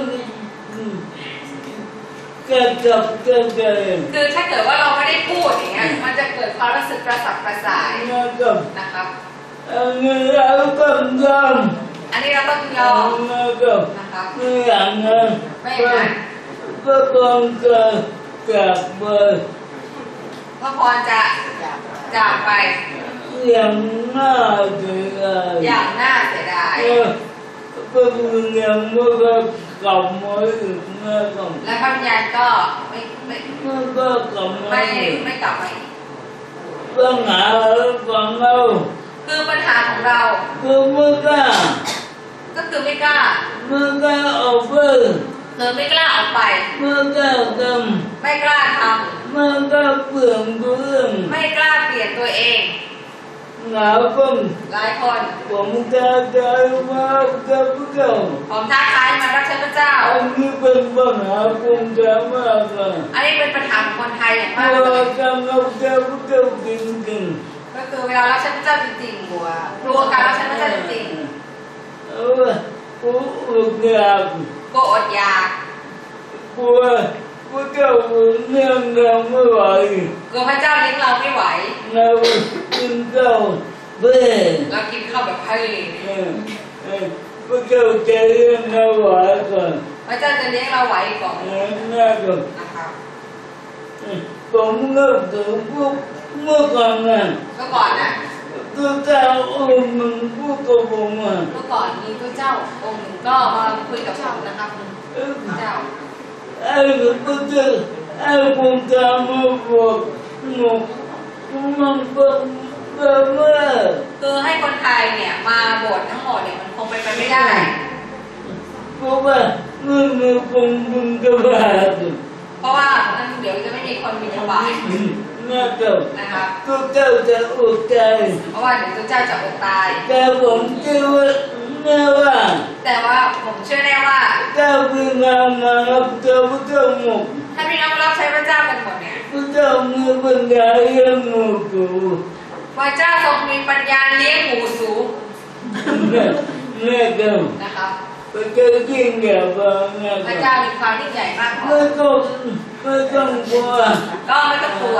แกจับแกเกินคือถ้าเกิดว่าเราไม่ได้พูดอย่างเงี้ย มันจะเกิดความรู้สึกกระสับกระส่ายนะครับนะครับอันนี้เราต้องยอมอันนี้เราต้องยอมนะครับนะครับไม่อย่างนั้นไม่อย่างนั้นก็ต้องเกิดจากเบอร์พระพรจะจากไปอย่างน่าเสียดายอย่างน่าเสียดายเออก็เป็นอย่างเมื่อก็กลับมาอีกนะครับและพระวิญญาณก็ไม่ไม่เมื่อก็กลับมาไม่อีกไม่กลับมาอีกปัญหาของเราคือปัญหาของเราคือเมื่อกล้าก็คือไม่กล้าเมื่อกล้าออกไปคือไม่กล้าออกไปเมื่อกล้าทไม่กล้าทำเมื่อกล้าเปลี่ยนตัวเองำไม่กล้าเปลี่ยนตัวเองหนาคนหลายคนผมจะได้มากับเจ้าผมท้าทายมารับใช้พระเจ้าอันนี้เป็นปัญหาผมจะมากเลยอันนี้เป็นปัญหาของคนไทยอย่างเพมากราะเลว่าย การรับเจ้าเจ้าจริงก็คือเวลารับใช้พระเจ้าจริงๆกลัวกลัวการรับใช้พระเจ้าจริงๆเออผู้อุกอยากๆกลัวอดอยากกลัวผู้เจ้าเนื่องเราไม่ไหวกลัวพระเจ้าเลี้ยงเราไม่ไหวเรากินเจ้าเบ้เรากินข้าวแบบไพ่เออเออผู้เจ้าจะเลี้ยงเราไหวก่อนพระเจ้าจะเลี้ยงเราไหวก่อนเออน่าก็นะครับผมก็ถึงพวกเมื่อก่อนน่ะเมื่อก่อนน่ะตัวเจ้าองค์หนึ่งพูดกับผมอ่ะเมื่อก่อนมีพระเจ้าองค์หนึ่งก็มาคุยกับผมนะครับเออพระเจ้าไอ้พระเจ้าไอ้ผมจะมาบอกหนูมันเป็นแบบว่าคือให้คนไทยเนี่ยมาโบสถ์ทั้งหมดเนี่ยมันคงเป็นไปไม่ได้เพราะว่าเมื่อมีคนบุญกบาทเพราะว่ามันเดี๋ยวจะไม่มีคนบิณฑบาตน่าจะนะครับตัวเจ้าจะอดใจเพราะว่าเดี๋ยวพระเจ้าจะอดตายแต่ผมเชื่อว่าแน่ว่าแต่ว่าผมเชื่อแน่ว่าเจ้าเป็นงานมารับเจ้าพระเจ้าหมดถ้าพี่น้องรับใช้พระเจ้ากันหมดเนี่ยพระเจ้ามีปัญญาเลี้ยงหมูกูพระเจ้าทรงมีปัญญาเลี้ยงหมูสูงเนี่ยเนี่ยเดิมนะครับพระเจ้ายิ่งใหญ่กว่าเนี่ยพระเจ้ามีความยิ่งใหญ่มากพอไม่ต้องไม่ต้องกลัวก็ไม่ต้องกลัว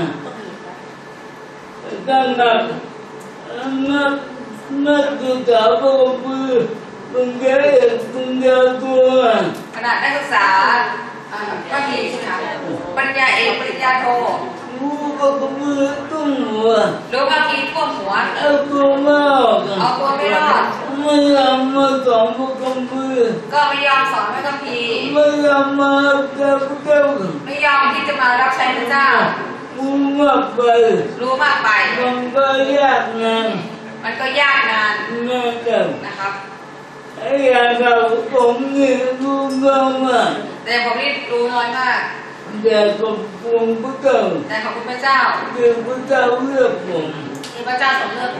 ตั้งแต่นักนักศึกษาพวกมือปัญญาปัญญาตัวขนาดนักศึกษาอ่าก็มีใช่ไหมคะปริญญาเอกปริญญาโทรู้ก็มือตุ้มหัวรู้บางทีท่วมหัวเอาตัวมากเอาตัวไม่รอดไม่ยอมมาสอนพวกกมือก็ไม่ยอมสอนพระคัมภีร์ไม่ยอมมาเจ้าพระเจ้าไม่ยอมที่จะมารับใช้พระเจ้ามูมากไปรู้มากไปมันก็ยากงานมันก็ยากนานแม่กันนะครับไอ้ยาเราผมนี่รู้มากมากแต่ผมนี่รู้น้อยมากแต่กับผมพระเจ้าแต่ขอบคุณพระเจ้าเดี๋ยวพระเจ้าเลือกผมที่พระเจ้าทรงเลือกผม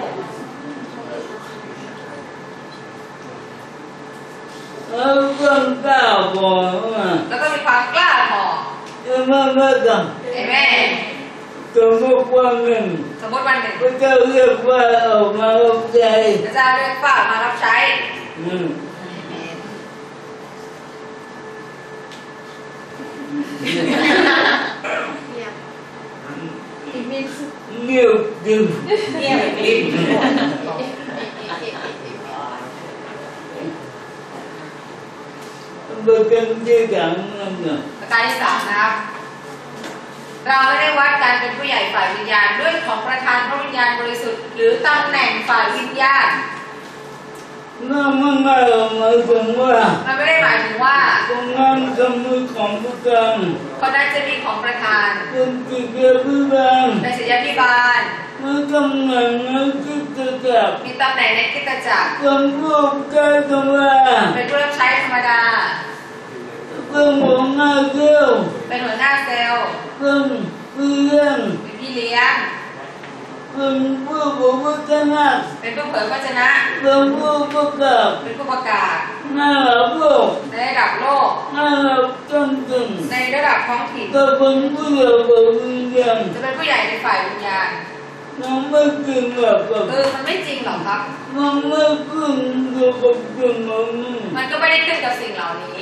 แล้วก็กล้าบอกว่าแล้วก็มีความกล้าพอจะมาไม่ทเอเมนำตัวพวกวันหนึ่งสมมติวันหนึ่งพระเจ้าเรียกว่าออกมารับใจพระเจ้าเรียกฝ้ามารับใช้อืมเนี่ยอีกนิดเงียบดึงเงียบอีกเ bukan tidak mengenal. ประการที่สามนะครับเราไม่ได้วัดการเป็นผู้ใหญ่ฝ่ายวิญญาณด้วยของประธานพระวิญญาณบริสุทธิ์หรือตำแหน่งฝ่ายวิญญาณ Nama semua เราไม่ได้หมายถึงว่า dengan semua komputer คนนั้นจะมีของประธาน untuk berubah. เป็นศิษยาภิบาล Bagaimana kita มีตำแหน่งในคริสตจักร membuka semua เป็นผู้รับใช้ธรรมดา pembangunan เป็นหัวหน้าเซลล์ pemberian เป็นพี่เลี้ยง pembukaan เป็นผู้เผยพระวจนะ pembukaan เป็นผู้ประกาศ narapuk ในระดับโลก narapkanten ในระดับท้องถิ่น kepemimpinan จะเป็นผู้ใหญ่ในฝ่ายวิญญาณ mungkin apa เออมันไม่จริงหรอกครับ mungkin kepentingan มันก็ไม่ได้ขึ้นกับสิ่งเหล่านี้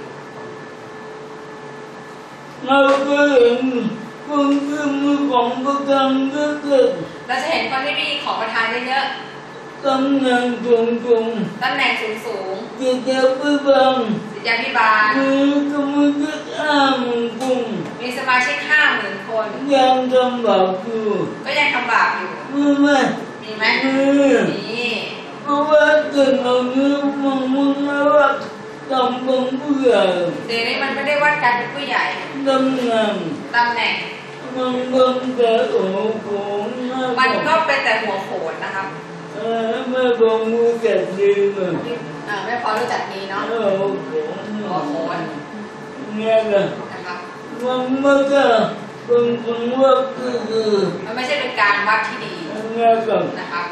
ngapain penggemar komputer itu เราจะเห็นคนที่มีของประธานเยอะ tentang tungtung ๆตำแหน่งสูง tidak beban ๆศิษยาภิบาล kemudian ampun มีสมาชิกห้าหมื่นคน yang tambahku ก็ยังทำบาปอยู่ memang มีไหม Hmm. มี Bukan hanya mengawak kampung buaya เดี๋ยวนี้มันไม่ได้วัดการเป็นผู้ใหญ่ dengan ตำแหน่ง membangkang hukum มันก็เป็นแต่หัวโขนนะครับ membangkang diri อ่าไม่พอรู้จักนี้เนาะ หัวโขนนี่แหละนะครับ membangkang pengumuman itu มันไม่ใช่เป็นการวัดที่ดีนี่แหละนะครับ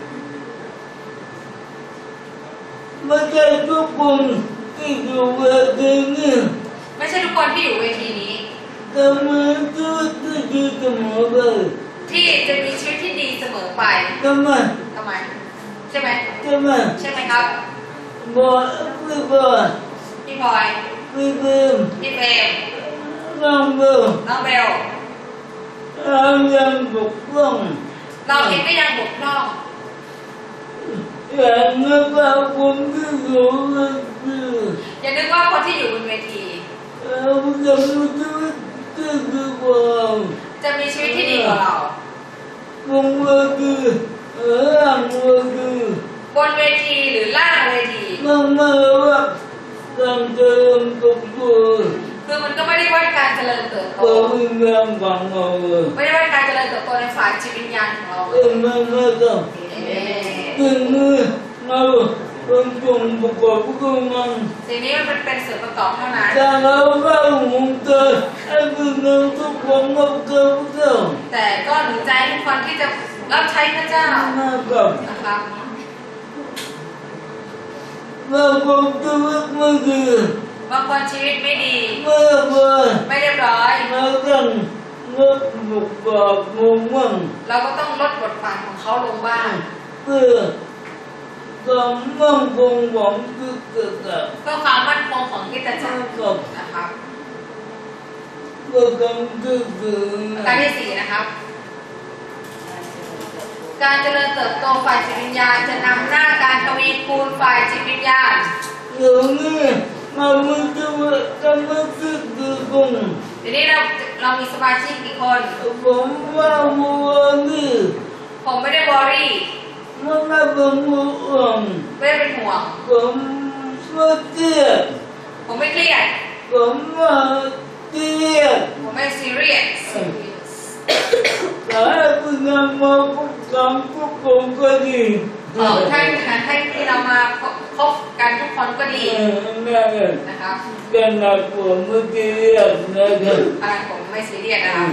Macam tu pun itu bertanya ไม่ใช่ทุกคนที่อยู่เวทีนี้ kamu tu tu kamu ber ที่จะมีชีวิตที่ดีเสมอไป kamu ทำไม ใช่ไหม kamu ใช่ไหมครับ buat apa พี่พลอย Bim พี่เฟรม kamu น้องเบล yang bukong เราเองก็ยังบกพร่อง yang apa pun tu อย่านึกว่าคนที่อยู่บนเวที kamu kamu tu tu bukong จะมีชีวิตที่ดีกว่าเรา kamu tu orang tu บนเวทีหรือล่างเวที mama awak dalam kubur คือมันก็ไม่ได้วัดการเจริญเติบโต pengingam kamu ไม่ได้วัดการเจริญเติบโตในฝ่ายจิตวิญญาณของเรา mama tu เอ๊ะ ini mau untuk buka bukungan สิ่งนี้มันเป็นส่วนประกอบเท่านั้น kalau kau muntah aku untuk buka buka แต่ก็หนุนใจทุกคนที่จะรับใช้พระเจ้า kenapa นะครับ mau tu mesti บางคนชีวิตไม่ดี apa ไม่เรียบร้อย makan nggak buka bukungan เราก็ต้องลดบทบาทของเขาลงบ้าง ke kamu pun bangku tetap เพื่อความมั่นคงของคริสตจักร tetap นะครับ bukan ประการ tu ที่สี่นะครับ การเจริญเติบโตฝ่ายจิตวิญญาณจะนำหน้าการทวีคูณฝ่ายจิตวิญญาณ ini kamu tu kamu tu dukung ทีนี้เราเรามีสมาชิกกี่คน pembangunan ni ผมไม่ได้วอรี่ mana pembangunan ไม่ได้เป็นห่วง pemerintah ผมไม่เครียด pemerintah ผมไม่ซีเรียส saya punya mau kampung kongkadi เออถ้าให้ที่เรามาพบกันทุกคนก็ดี Nah, นะครับ dan aku melihat naga อะไรผมไม่ซีเรียสนะครับ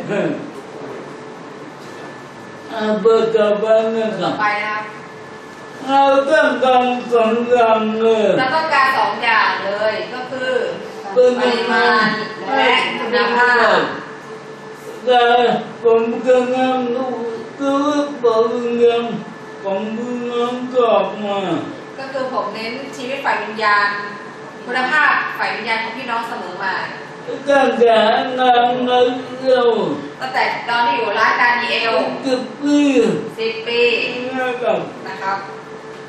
apa kabarnya ต่อ kak? ไปนะครับ Akan kampung kamu เราต้องการสองอย่างเลยก็คือปริมาณและคุณภาพ dan pembukaan itu pembukaan pembukaan kamu ก็คือผมเน้นชีวิตฝ่ายวิญญาณคุณภาพฝ่ายวิญญาณของพี่น้องเสมอมา kan jangan ngalau ตั้งแต่ตอนที่อยู่ร้านการดีเอล kepi สิบปี naga นะครับ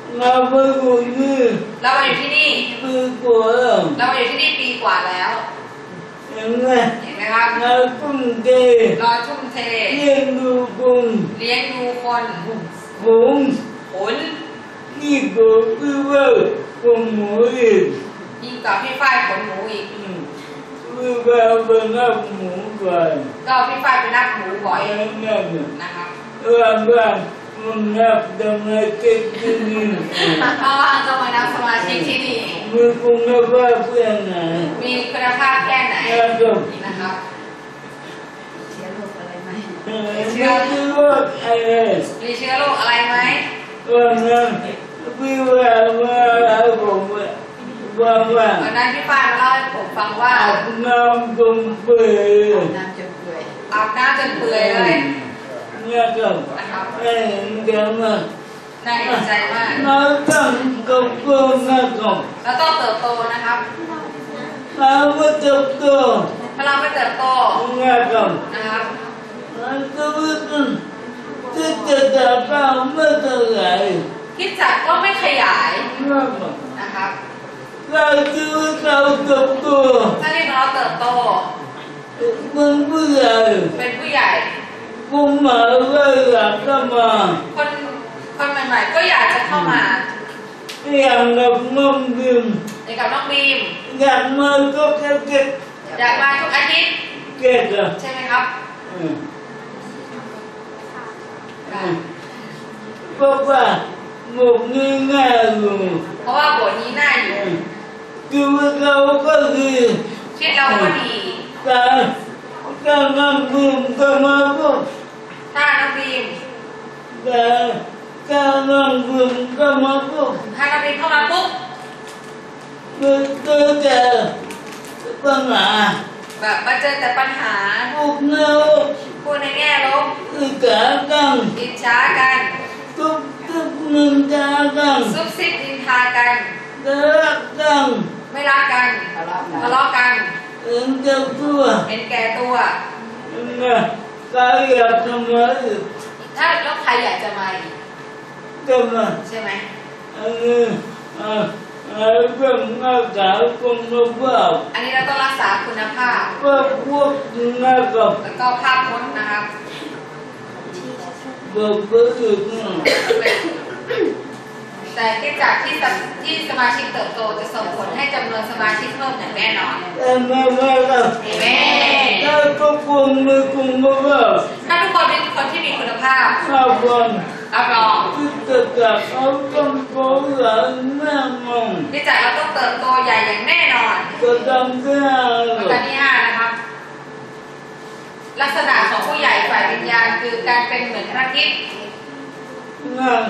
มาไปกูนี่เรามาอยู่ที่นี่ปีกว่าแล้วเรามาอยู่ที่นี่ปีกว่าแล้วเห็นไหมเห็นไหมครับเราทุ่มเทเราทุ่มเทเลี้ยงดูคนเลี้ยงดูคนผมผลนี่ก็คือว่าผมหมูอีกยิ่งกว่าพี่ฝ้ายขนหมูอีกคือว่าเป็นนักหมูก่อนก็พี่ฝ้ายไปนับหมูบ่อยนั่นน่ะนะครับว่าว่ามันนับทำไมเก่งที่นี่เพราะว่าจะมานับสมาชิกที่นี่มีคุณภาพเพื่อนไหนมีคุณภาพแค่ไหนนะครับนะครับเชื้อโรคอะไรไหมไม่ใช่ว่าอะไรมีเชื้อโรคอะไรไหมวันนั้นพี่ว่าว่าผมว่าว่าวันนั้นพี่ฝ้ายมาเล่าให้ผมฟังว่าอาบน้ำจนเปื่อยน้ำจนเปื่อยอาบน้ำจนเปื่อยเลยเนี่ยก็นะครับเอ็นกันมาน่าเห็นใจมากน้ำตั้งกับกูนะครับเราต้องเติบโตนะครับน้ำก็จะโตถ้าเราไม่เติบโตนะครับนะครับมันก็ไม่ต้องที่จะจะเข้าไม่เท่าไหร่คิดจักรก็ไม่ขยายนะครับนะครับเราคือเรากับกูถ้าที่เราเติบโตมันผู้ใหญ่เป็นผู้ใหญ่กูมาว่าอยากจะมาคนคนใหม่ๆก็อยากจะเข้ามาอย่างกับน้องบิมอย่างกับน้องบีมอยากมาก็แค่เก็บอยากมาทุกอาทิตย์เก็บอ่ะใช่ไหมครับอืมเพราะว่าหมกนี่ง่ายอยู่เพราะว่าบทนี้น่าอยู่คือเราก็คือชีวิตเราก็ดีการการนำบิมก็มาพวกถ้าน้องบีมการการนำบิมก็มาพวกถ้าน้องบีมเข้ามาปุ๊บมันก็จะปัญหาแบบมาเจอแต่ปัญหาพวกเราพูดในแง่ลบคือกากังอิจฉากันทุกทุกหนึ่งกากังซุบซิบดินทากันกากังไม่รักกันทะเลาะกันทะเลาะกันเอ็นเจ้าตัวเห็นแก่ตัวนะกายอยากทำไมถ้าแล้วใครอยากจะมาอีกก็มาใช่ไหมอันนี้อ่าอ่าเรื่องหน้ากากคนมาบ้าอันนี้เราต้องรักษาคุณภาพว่าพวกหน้ากากแล้วก็ภาพพจน์นะครับบอกเพื่อนนะแต่ที่จากที่สที่สมาชิกเติบโตจะส่งผลให้จำนวนสมาชิกเพิ่มอย่างแน่นอนแต่ไม่ไม่ก็เอเมนถ้าก็คนไม่คุมมาบ้าถ้าทุกคนเป็นคนที่มีคุณภาพข้าวบอลรับรองที่จะจับเขาต้องโกงหลังแม่มองที่จากเราต้องเติบโตใหญ่อย่างแน่นอนจะทำได้ประการที่ห้านะครับ ลักษณะของผู้ใหญ่ฝ่ายวิญญาณคือการเป็นเหมือนพระคริสต์งาน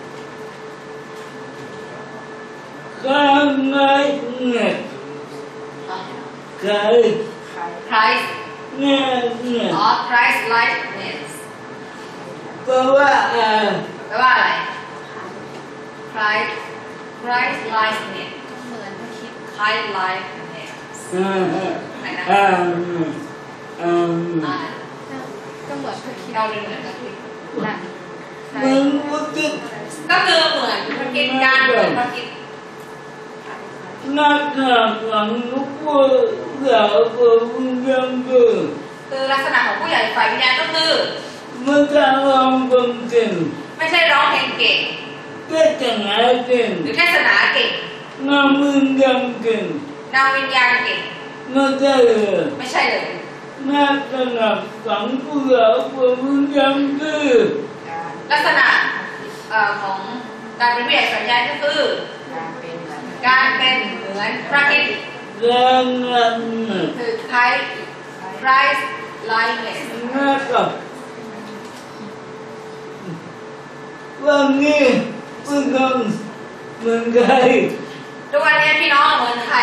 การไงเนี่ยใคร Christ เนี่ยเนี่ยอ๋อ Christ likeness เพราะว่าอ่าแปลว่าอะไร Christ Christ likeness เหมือนพระคิด Christ likeness อ่าไหนนะอ่าอ่าอ่าก็เหมือนพระคิดเราเรียนเหมือนพระคริสต์นั่นใช่มึงว่าจะก็คือเหมือนพระคริสต์การเหมือนพระคริสต์นักหนาหลังลูกว่าสาวกับมึงยังเกิดคือลักษณะของผู้ใหญ่ฝ่ายวิญญาณก็คือมันจะลองกันเก่งไม่ใช่ร้องเพลงเก่งแค่จะหาเก่งหรือเทศนาเก่งน้ำมึงยังเก่งนางวิญญาณเก่งไม่ได้เลยไม่ใช่เลยนักหนาสังผู้สาวกับมึงยังเกิดลักษณะเอ่อของการเป็นผู้ใหญ่ฝ่ายวิญญาณก็คือการเป็นเหมือนการเป็นเหมือนพระคริสต์แรงงานคือ Christ Christ likeness นะครับวันนี้เพิ่งทำเหมือนใครทุกวันนี้พี่น้องเหมือนใคร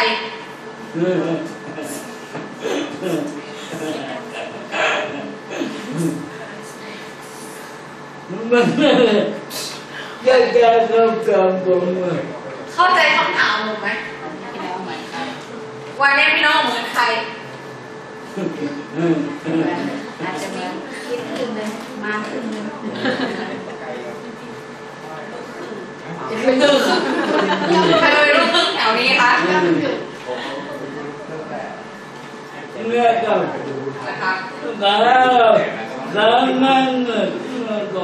มันแค่แค่เข้ากับผมเลยเข้าใจคำถามผมไหมพี่น้องเหมือนกันวันนี้พี่น้องเหมือนใครอาจจะเหมือนคิดขึ้นเลยมาขึ้นเลยเคือใครเป็นลูกครึ่งแถวนี้คะเนี่ยก็นะครับแล้วแล้วนั่นเนี่ยก็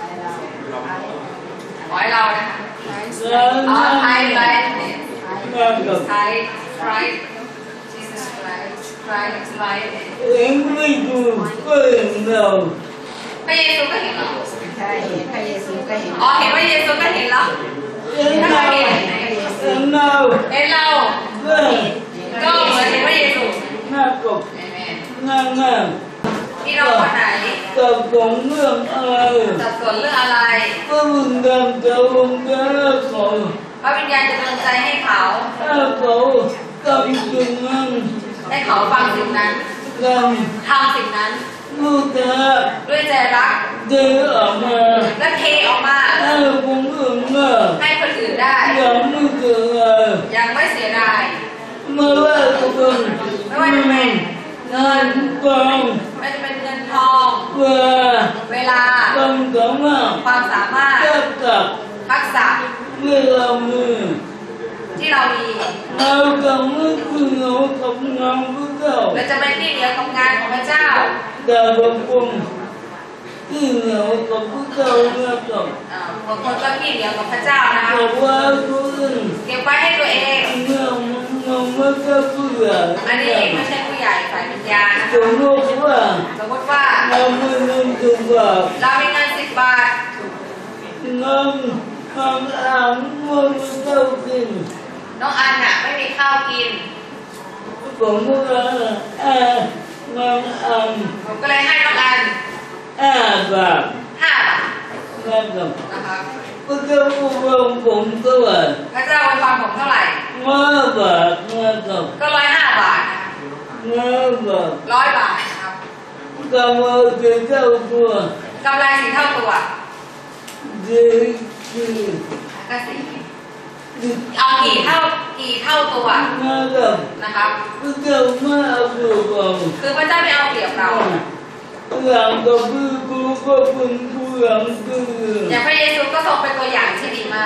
ขอให้เรานะคะแล้วอ๋อนั่นไทยเนี่ไลยฟ์เนี่ยก็ก็ไทยไครส์ Jesus Christ Christ ไลฟ์เนี่ยเอ็งไม่ดูก็เห็นเราพระเยซูก็เห็นเราใช่เห็นพระเยซูก็เห็นอ๋อเห็นพระเยซูก็เห็นเราเอ็งถ้าเราเราเห็นเอ็งเราเห็นเราก็ก็เหมือนเห็นพระเยซูน่าก็เอเมนน่าน่าพี่น้องคนไหนกับของเรื่องอะไรสับสนเรื่องอะไรก็มึงทำจะลงจะขอพระวิญญาณจะเตือนใจให้เขาถ้าเขาทำสิ่งนั้นให้เขาฟังสิ่งนั้นททำสิ่งนั้นำลูกจะด้วยใจรักเดินออกมาและเทออกมาให้ผมอื่นว่าให้คนอื่นได้ยังไม่เกิดอะไรยังไม่เสียดายเมื่อว่าจะเป็นไม่ว่าจะเป็นเงินกองไม่ว่าจะเป็นเงินทองเวลาเวลาต้องสามารถความสามารถเทียบกับทักษะเวลามือที่เรามีเราจะไม่คือเราทำงานพระเจ้าและจะเป็นที่เหนือกับงานของพระเจ้าแต่บางคนที่เหนียวกับพระเจ้าเนี่ยก็อ่าบางคนก็ที่เหนือกับพระเจ้านะคะบอกว่าตัวเองเก็บไว้ให้ตัวเองเมื่อมันมันไม่ใช่ผู้ใหญ่อันนี้เองไม่ใช่ผู้ใหญ่ฝ่ายวิญญาณนะสมมติว่าสมมติว่าเราไม่เงินถึงว่าเรามีเงินสิบบาทเงินทางอ่างมันเจ้าจริงน้องอันน่ะไม่มีข้าวกินผมว่าเออเงินอ่างผมก็เลยให้น้องอันอ่าบาทห้าบาทนั่นก็นะคะพระเจ้าบอกผมก็ว่าพระเจ้าไว้ฟังผมเท่าไหร่ห้าบาทนั่นก็ก็ร้อยห้าบาทนะคะห้าบาทร้อยบาทนะครับกำลังจะเจ้าตัวกำไรสี่เท่าตัวดีคือก็สี่เอากี่เท่ากี่เท่าตัวนั่นก็นะครับพระเจ้ามาเอาตัวเราคือพระเจ้าไม่เอาเปรียบเราหลังก็คือกูก็เป็นผู้หลังคืออย่างพระเยซูก็ทรงเป็นตัวอย่างที่ดีมาก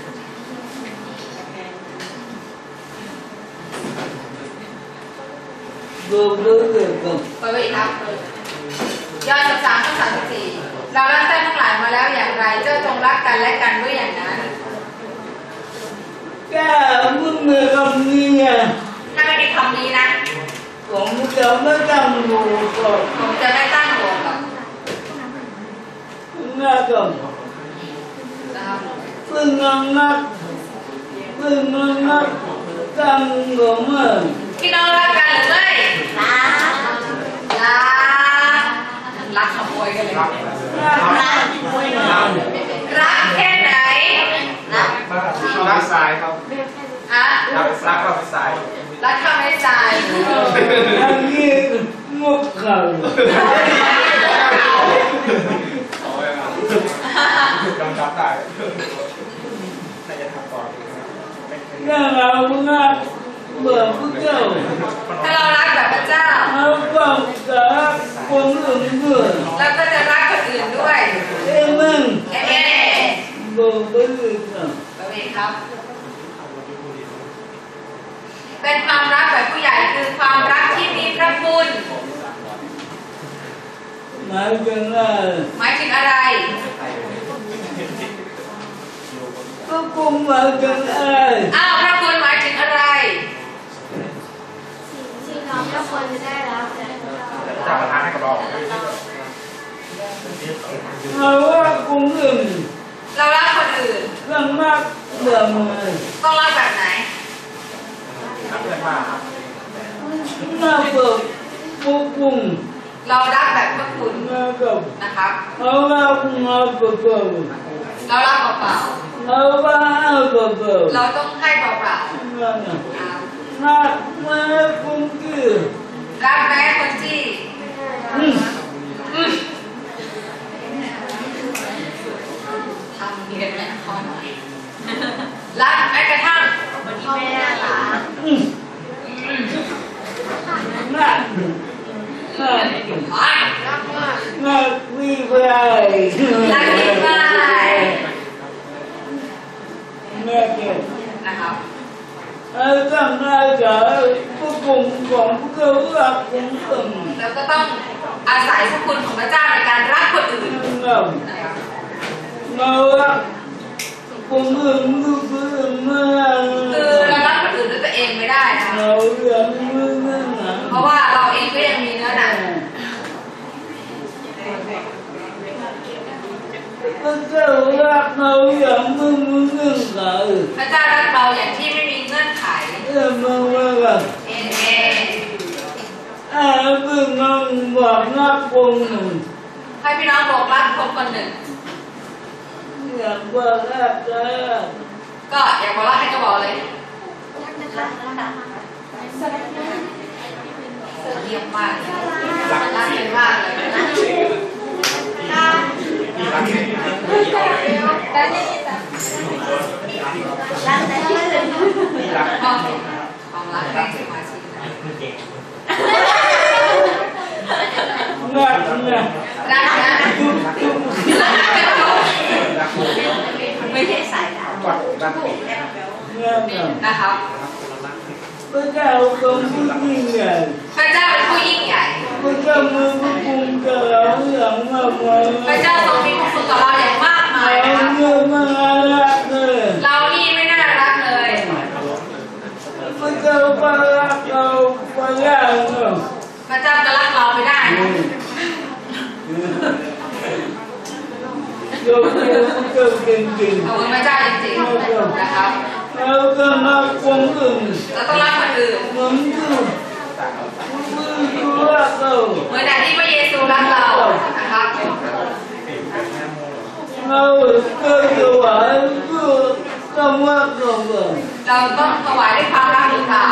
ดูดูดูดูเปิดไปอีกครับยอดสิบสามข้อสามสิบสี่เรารักท่านทั้งหลายมาแล้วอย่างไร เจ้าจงรักกันและกันด้วยอย่างนั้นแกมึงไม่ทำนี่ไงถ้าไม่มีคำนี้นะผมจะไม่ตั้งหูก่อนผมจะไม่ตั้งหัวหรอกน่าจะนะครับเพิ่งนักเพิ่งนักตั้งหัวมาพี่น้องรักกันหรือไม่รักรักรักขโมยกันเลยรักรักไม่นานรักแค่ไหนรักรักสายครับอะรักรักเราเป็นสายรักข้าไม่ใจอันนี้มุกเข่าจำจับได้น่าจะทำต่อถ้าเรานักเบื่อพระเจ้าถ้าเรารักแบบพระเจ้าเราต้องรักคนอื่นด้วยเราก็จะรักคนอื่นด้วยเอ้มึงเอเมนบอกไปเลยครับบริครับ เป็นความรักแบบผู้ใหญ่คือความรักที่มีพระคุณหมายถึงอะไรหมายถึงอะไรก็คงหมายถึงอะไรอ้าวพระคุณหมายถึงอะไรที่เราก็ควรจะได้รับจะประทานให้กับเราเราว่าคนอื่นเรารักคนอื่นรักมากเบื่อมาต้องรักแบบไหนรักเพื่อนมากหน้าเปิดปุ๊บปุ๊บเรารักแบบพระคุณหน้ากับนะครับเราว่าหน้าเปิดเปิดเรารักเปล่าเราว่าเปิดเปิดๆเราต้องให้เปล่าหน้าๆอ่าหน้ามาคนคือรักแม้คนที่อืมอืมทำเนียนแม่คอหน่อย รักแม้กระทั่งคนที่ไม่น่ารักอืมหน้าหน้ารักหน้าวีไปรักที่ไม่แม่เก่งนะครับไอ้ตั้งใจจะผู้กลุ่มของผู้เขารักของตนแล้วก็ต้องอาศัยพระคุณของพระเจ้าในการรักคนอื่นเรานะครับเรารักคนอื่นทุกคนเมื่อคือเรารักคนอื่นด้วยตัวเองไม่ได้นะคะเราเรียนเมื่อนั้นเพราะว่าเราเองก็ยังมีเนื้อหนังพระเจ้ารักเราอย่างไม่มีเงื่อนไขพระเจ้ารักเราอย่างที่ไม่มีเงื่อนไขเมื่อมาว่ากันเอเมนไอ้เพื่อนน้องบอกรักคนหนึ่งให้พี่น้องบอกรักคนคนหนึ่งอยากว่ารักแท้ก็อยากบอกรักให้ก็บอกเลยเยี่ยมมากเลยรักเป็นมากเลยนะมีรักที่ไม่เอาเลย มีรักของของรักแรกสมาชิกนะรักนะรักนะทุกทุกรักเป็นตัวรักไม่ใช่สายดาวกอดรักปีรักนะนะครับพระเจ้าทรงผู้ยิ่งใหญ่พระเจ้าเป็นผู้ยิ่งใหญ่พระเจ้ามือพระภูมิกับเราอย่างมากมายพระเจ้าทรงมีพระคุณต่อเราอย่างมากมายเรานะครับเยอะมากรักเลยเรานี่ไม่น่ารักเลยพระเจ้าก็รักเราไปแล้วเนาะพระเจ้าจะรักเราไม่ได้นะโยมเจ้าพระเจ้าเก่งขอบคุณพระเจ้าจริงๆนะครับๆเราก็รักคนอื่นเราต้องรักคนอื่นเหมือนที่ผู้รักเราเหมือนอย่างที่พระเยซูรักเรานะครับเราก็จะหวานก็ต้องรักเราเลยเราต้องถวายด้วยความรักหรือเปล่า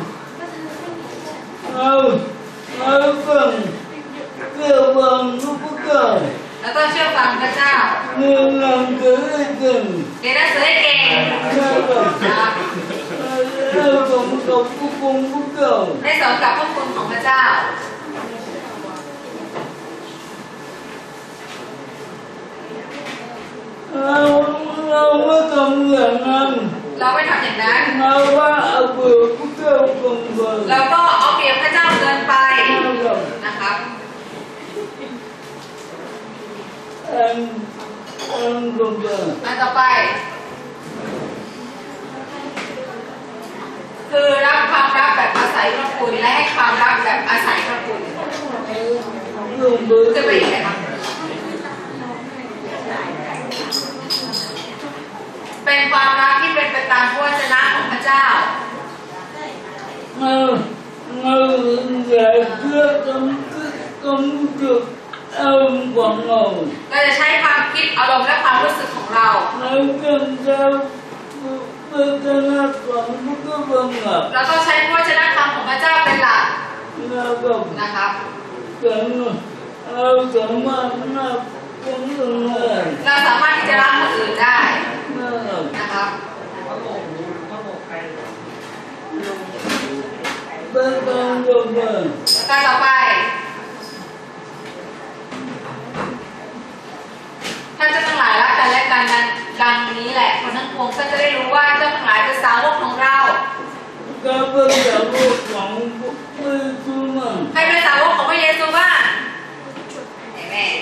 เราเราฟังเกี่ยวกับลูกเก่าเราต้องเชื่อฟังพระเจ้าเมื่อเราเกิดขึ้นเรียนหนังสือให้เก่งเราก็นะครับเราก็มากับผู้ปกผู้เก่าได้สมกับพระคุณของพระเจ้าเราเราไม่ทำอย่างนั้นเราไม่ทำอย่างนั้นเราว่าเอาเบื่อผู้เก่าคนเดิมเราก็เอาเปรียบพระเจ้าเกินไปเราก็นะครับอันอันคนเดิมอันต่อไป คือรับความรักแบบอาศัยพระคุณและให้ความรักแบบอาศัยพระคุณลงมือจะเป็นยังไงครับเป็นความรักที่เป็นไปตามพระวจนะของพระเจ้าเราเราอยากเชื่อคำคำจุดอารมณ์ของเราเราจะใช้ความคิดอารมณ์และความรู้สึกของเราเราจะจะเป็นการของผู้ก็บังคับเราต้องใช้พระวจนะธรรมของพระเจ้าเป็นหลักเราก็นะครับจะเราสามารถนับคนอื่นได้เราสามารถที่จะรักคนอื่นได้นะครับนะครับเป็นการยกเลิกการต่อไปท่านเจ้าทั้งหลายรักกันและกันนั้นดังนี้แหละคนทั้งปวงก็จะได้รู้ว่าเจ้าทั้งหลายเป็นสาวกของเราการเป็นอย่างลูกของผู้ชูมันให้เป็นสาวกของพระเยซูบ้างเอเมน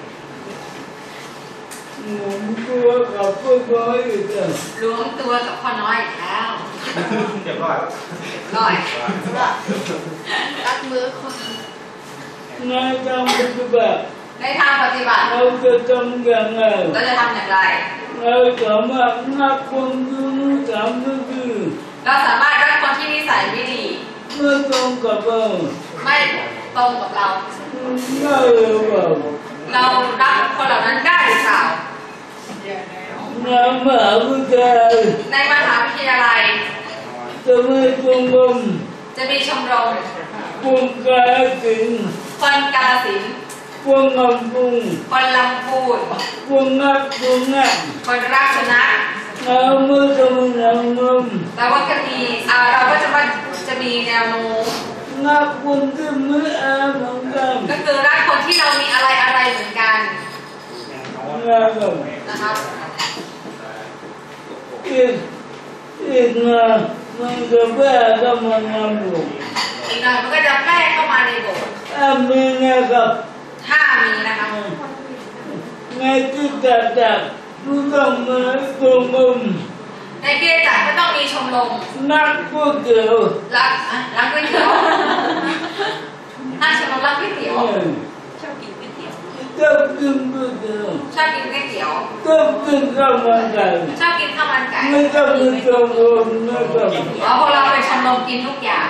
หมุนตัวกับผู้น้อยอีกแล้วรวมตัวกับพ่อน้อยอีกแล้วเรียบร้อยร้อยรักมือคนในการปฏิบัติในทางปฏิบัติเราจะทำอย่างไรเราจะทำอย่างไรเราสามารถนับคนที่รู้สามก็คือเราสามารถรักคนที่นิสัยไม่ดีเมื่อตรงกับเราไม่ตรงกับเราได้หรือเปล่าเรารักคนเหล่านั้นได้หรือเปล่าในมหาวิทยาลัยในมหาวิทยาลัยจะไม่ตรงลมจะมีชมรมวงการศิลป์คนกาฬสินธุ์วงลำพุงคนลำพูนวงนักวงนักคนรักสุนัขเราเมื่อทำงานนมเราก็จะมีอ่าเราก็จะว่าจะมีแนวโน้มนักคนที่มืออาเหมือนกันก็คือรักคนที่เรามีอะไรอะไรเหมือนกันนะครับนะครับที่อีกอีกนะมันก็แม่ก็มันงามอยู่อีกหน่อยมันก็จะแพร่เข้ามาในโบสถ์ถ้ามีนะครับถ้ามีนะคะในที่จัดจัดรู้ต้องมาตรงมุมในคริสตจักรไม่ต้องมีชมรมนักก๋วยเตี๋ยวรักอะรักก๋วยเตี๋ยวถ้าชมรมรักก๋วยเตี๋ยวชอบกินก๋วยเตี๋ยวต้องกินก๋วยเตี๋ยวชอบกินก๋วยเตี๋ยวต้องกินข้าวมันไก่ชอบกินข้าวมันไก่ไม่ต้องมีชมรมนะครับอ๋อพวกเราเป็นชมรมกินทุกอย่าง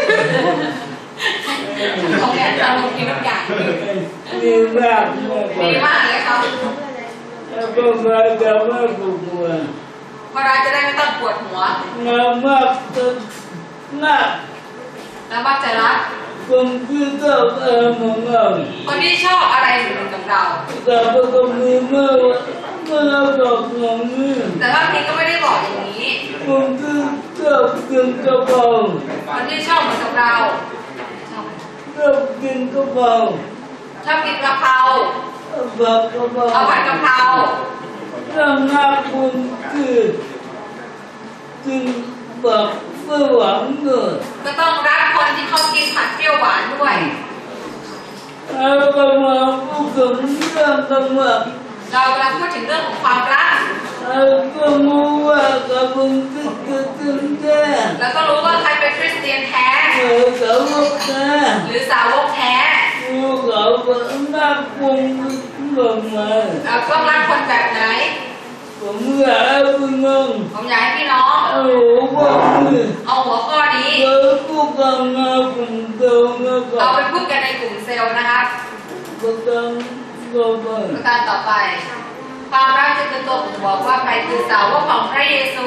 โรงเรียนชมรมกินทุกอย่างดีมากนะคดีรับมากเลยครับแล้วก็มาจะมาบุกมาเพราะเราจะได้ไม่ต้องปวดหัวงามมากจนหน้าแล้วมักจะรักผมคือต้องเออมองเอาคนที่ชอบอะไรเหมือนกับเราแต่ก็มีเมื่อเมื่อเราบอกอย่างนี้แต่ว่าพี่ก็ไม่ได้บอกอย่างนี้ผมคือชอบกินกระเพราคนที่ชอบเหมือนกับเราชอบชอบกินกระเพราชอบกินกะเพราแบบกระเพราเอาผัดกะเพราถ้าหน้าคุณคือกินแบบไม่หวังเลยก็ต้องรักคนที่เขากินผัดเปรี้ยวหวานด้วยแล้วก็มาพูดถึงเรื่องกันว่าเรากำลังพูดถึงเรื่องของความรักแล้วก็รู้ว่ากับผมที่จะถึงแก่แล้วก็รู้ว่าใครเป็นคริสเตียนแท้เมื่อเขาบอกแก่หรือสาวกแท้รู้เขาว่าหน้าคุณแบบไหนเราต้องรักคนแบบไหนผมอยากให้คุณน้องผมอยากให้พี่น้องเอาหัวมือเอาหัวข้อนี้เจอผู้กำลังผมเดินนะครัเอาบไปพูดกันในกลุ่มเซลล์นะครับประกันก็ไปประการต่อไป ความรักจะเป็นตัวบ่งบอกว่าใครคือสาวกของพระเยซู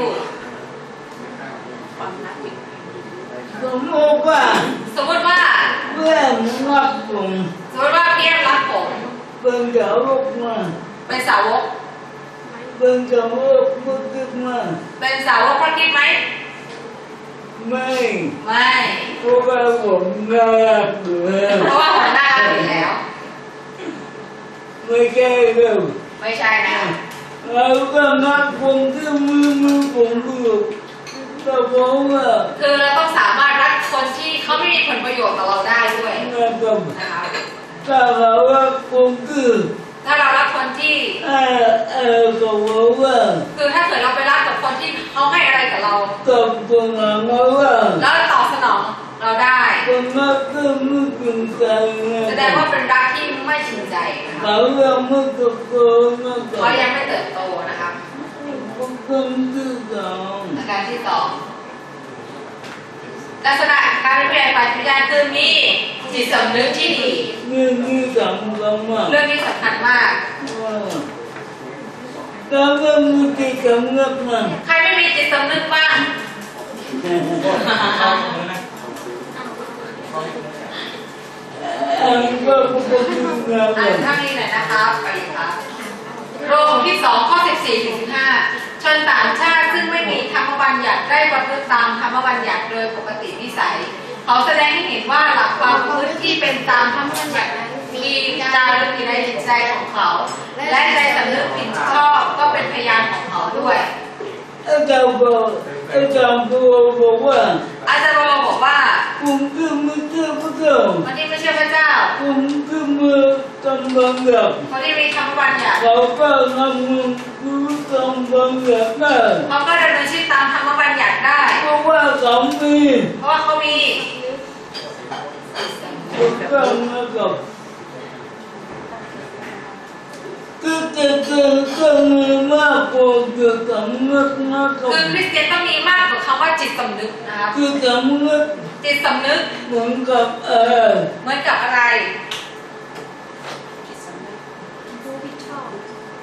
ความรักเป็นสมมติว่าสมมติว่าเพื่อนรักผมสมมติว่าพี่แอมรักผมเป็นเจ้าลูกมาเป็นสาวกเป็นเจ้าลูกมุติมาเป็นสาวกพระคริสต์ไหมไม่ไม่เพราะว่าผมน่ารักอยู่แล้วเพราะว่าผมน่ารักอยู่แล้วไม่แก้เร็วไม่ใช่นะแล้วก็นักผมที่มือมือผมดูแต่ผมว่าคือเราต้องสามารถรักคนที่เขาไม่มีผลประโยชน์กับเราได้ด้วยนะครับนะคะถ้าเราว่าผมคือถ้าเรารักคนที่เออเออก็บอกว่าคือถ้าเกิดเราไปรักกับคนที่เขาให้อะไรกับเรากับคนหลังว่าแล้วตอบสนองเราได้คนนักก็ไม่เป็นใจนะแสดงว่าเป็นรักที่ไม่จริงใจนะคะเขายังไม่ตกโตนะครัเขาบยังไม่เติบโตนะคะผมเป็นที่สองประการที่สองลักษณะการเป็นผู้ใหญ่ฝ่ายวิญญาณคือมีจิตสำนึกที่ดีนี่นี่สำคัญมากเรื่องนี้สำคัญมากถ้าไม่มีจิตสำนึกนะใครไม่มีจิตสำนึกบ้างอันก็เป็นที่งานอ่านข้างนี้หน่อยนะครับไปเลยครับโรมที่สองข้อสิบสี่ถึงสิบห้าชนต่างชาติซึ่งไม่มีธรรมบัญญัติได้ประพฤติตามธรรมบัญญัติโดยปกติวิสัย เขาแสดงให้เห็นว่าหลักความประพฤติที่เป็นตามธรรมบัญญัตินั้นมีจารึกอยู่ในจิตใจของเขา และใจสำนึกผิดชอบก็เป็นพยานของเขาด้วยอาจารย์บอกอาจารย์บอกว่าอาจารย์โรบอกว่าผมคือไม่เชื่อพระเจ้าคนที่ไม่เชื่อพระเจ้าผมคือมือกำบังแบบคนที่มีธรรมบัญญัติเขาก็นำมือคือกำบังแบบได้เขาก็ดำเนินชีวิตตามธรรมบัญญัติได้เพราะว่าเขามีเพราะว่าเขามีผมก็นะครับคือจะเกิดก็มีมากกว่าจิตสำนึกนะครับคือคริสเตียนต้องมีมากกว่าคำว่าจิตสำนึกนะครับจิตสำนึกจิตสำนึกเหมือนกับเออเหมือนกับอะไรจิตสำนึกรู้ผิดชอบ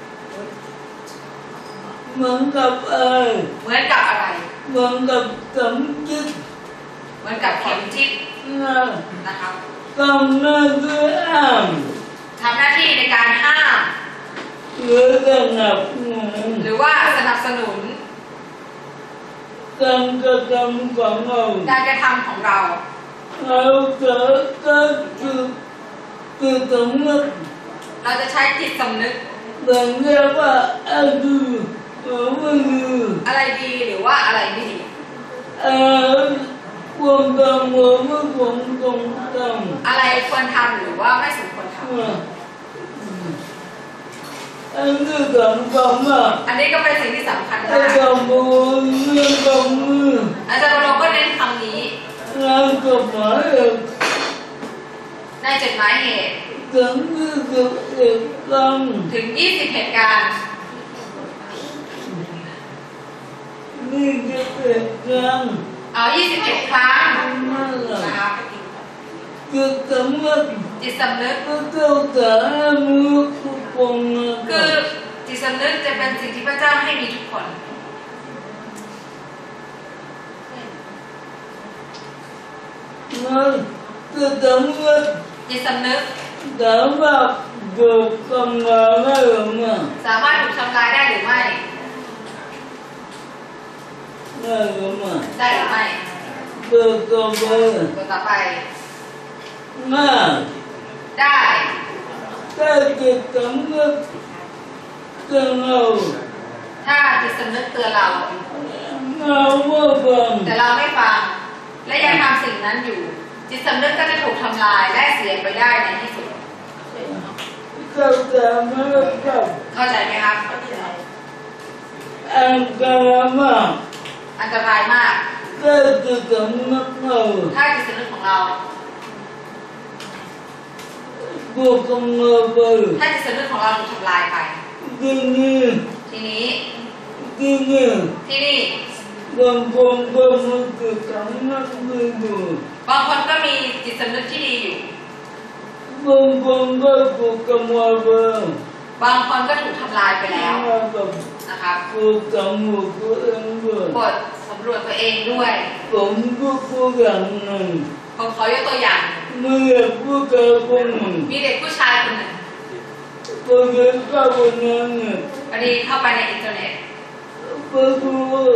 เหมือนกับเออเหมือนกับอะไรเหมือนกับสำนึกเหมือนกับเข็มทิศนะนะครับกำลังจะอ่านทำหน้าที่ในการห้ามหรือจะหนับหนุนหรือว่าสนับสนุนการกระทำของเราการกระทำของเราเราจะก็คือคือสำนึกเราจะใช้จิตสำนึกแบ่งเรียกว่าอาดูอไม่ดีอะไรดีหรือว่าอะไรไม่ดีเอ่อความทำไม่ควรต้องทำอะไรควรทำหรือว่าไม่สมควรทอันนี้สำคัญมากำอันนี้ก็เป็นสิ่งที่สำคัญไอ้มากคำพูดเรื่องคำมืออาจารย์วรงค์ก็เน้นคำนี้งานกฎหมายเอกในจดหมายเหตุถึงที่สุดเอกครั้งถึงยี่สิบเหตุการณ์นี่จะเป็นครั้งเอายี่สิบเอ็ดครั้งนั่นแหละนะครับจะสำนึกจิตสำนึกก็เจ้าสารมือทุกคนนะคือจิตสำนึกจะเป็นสิ่งที่พระเจ้าให้มีทุกคนนั่นจะสำนึกจิตสำนึกสามารถเกิดทำงานได้หรือไม่สามารถถูกทำลายได้หรือไม่ได้หรือไม่ได้หรือไม่เกิดต่อไปตัวต่อไปง่ายได้ถ้าจิตสำนึกจะเราถ้าจิตสำนึกเตือนเราเราไม่ฟังแต่เราไม่ฟัง และยังทำสิ่งนั้นอยู่ จิตสำนึกก็จะถูกทำลายและเสียไปได้ในที่สุดเราจะไม่ฟังเข้าใจไหมครับอันตรายมากอันตรายมากถ้าจิตสำนึกเราถ้าจิตสำนึกของเราพวกกำลังไปถ้าจิตสำนึกของเราถูกทำลายไปที่นี่ทีนี้ที่นี่ที่นี่บางคนก็มันจิตสำนึกไม่ดีบางคนก็มีจิตสำนึกที่ดีอยู่บางคนก็ถูกกำลังไปบางคนก็ถูกทำลายไปแล้วกับนะครับถูกสำนึกตัวเองด้วยบทสำรวจตัวเองด้วยผมก็พูดอย่างหนึ่งผมขอยกตัวอย่างเมื่อผู้เกิดคนหนึ่งมีเด็กผู้ชายคนหนึ่งก็เกิดข้าวคนนั้นเนี่ยพอดีเข้าไปในอินเทอร์เน็ตก็ดู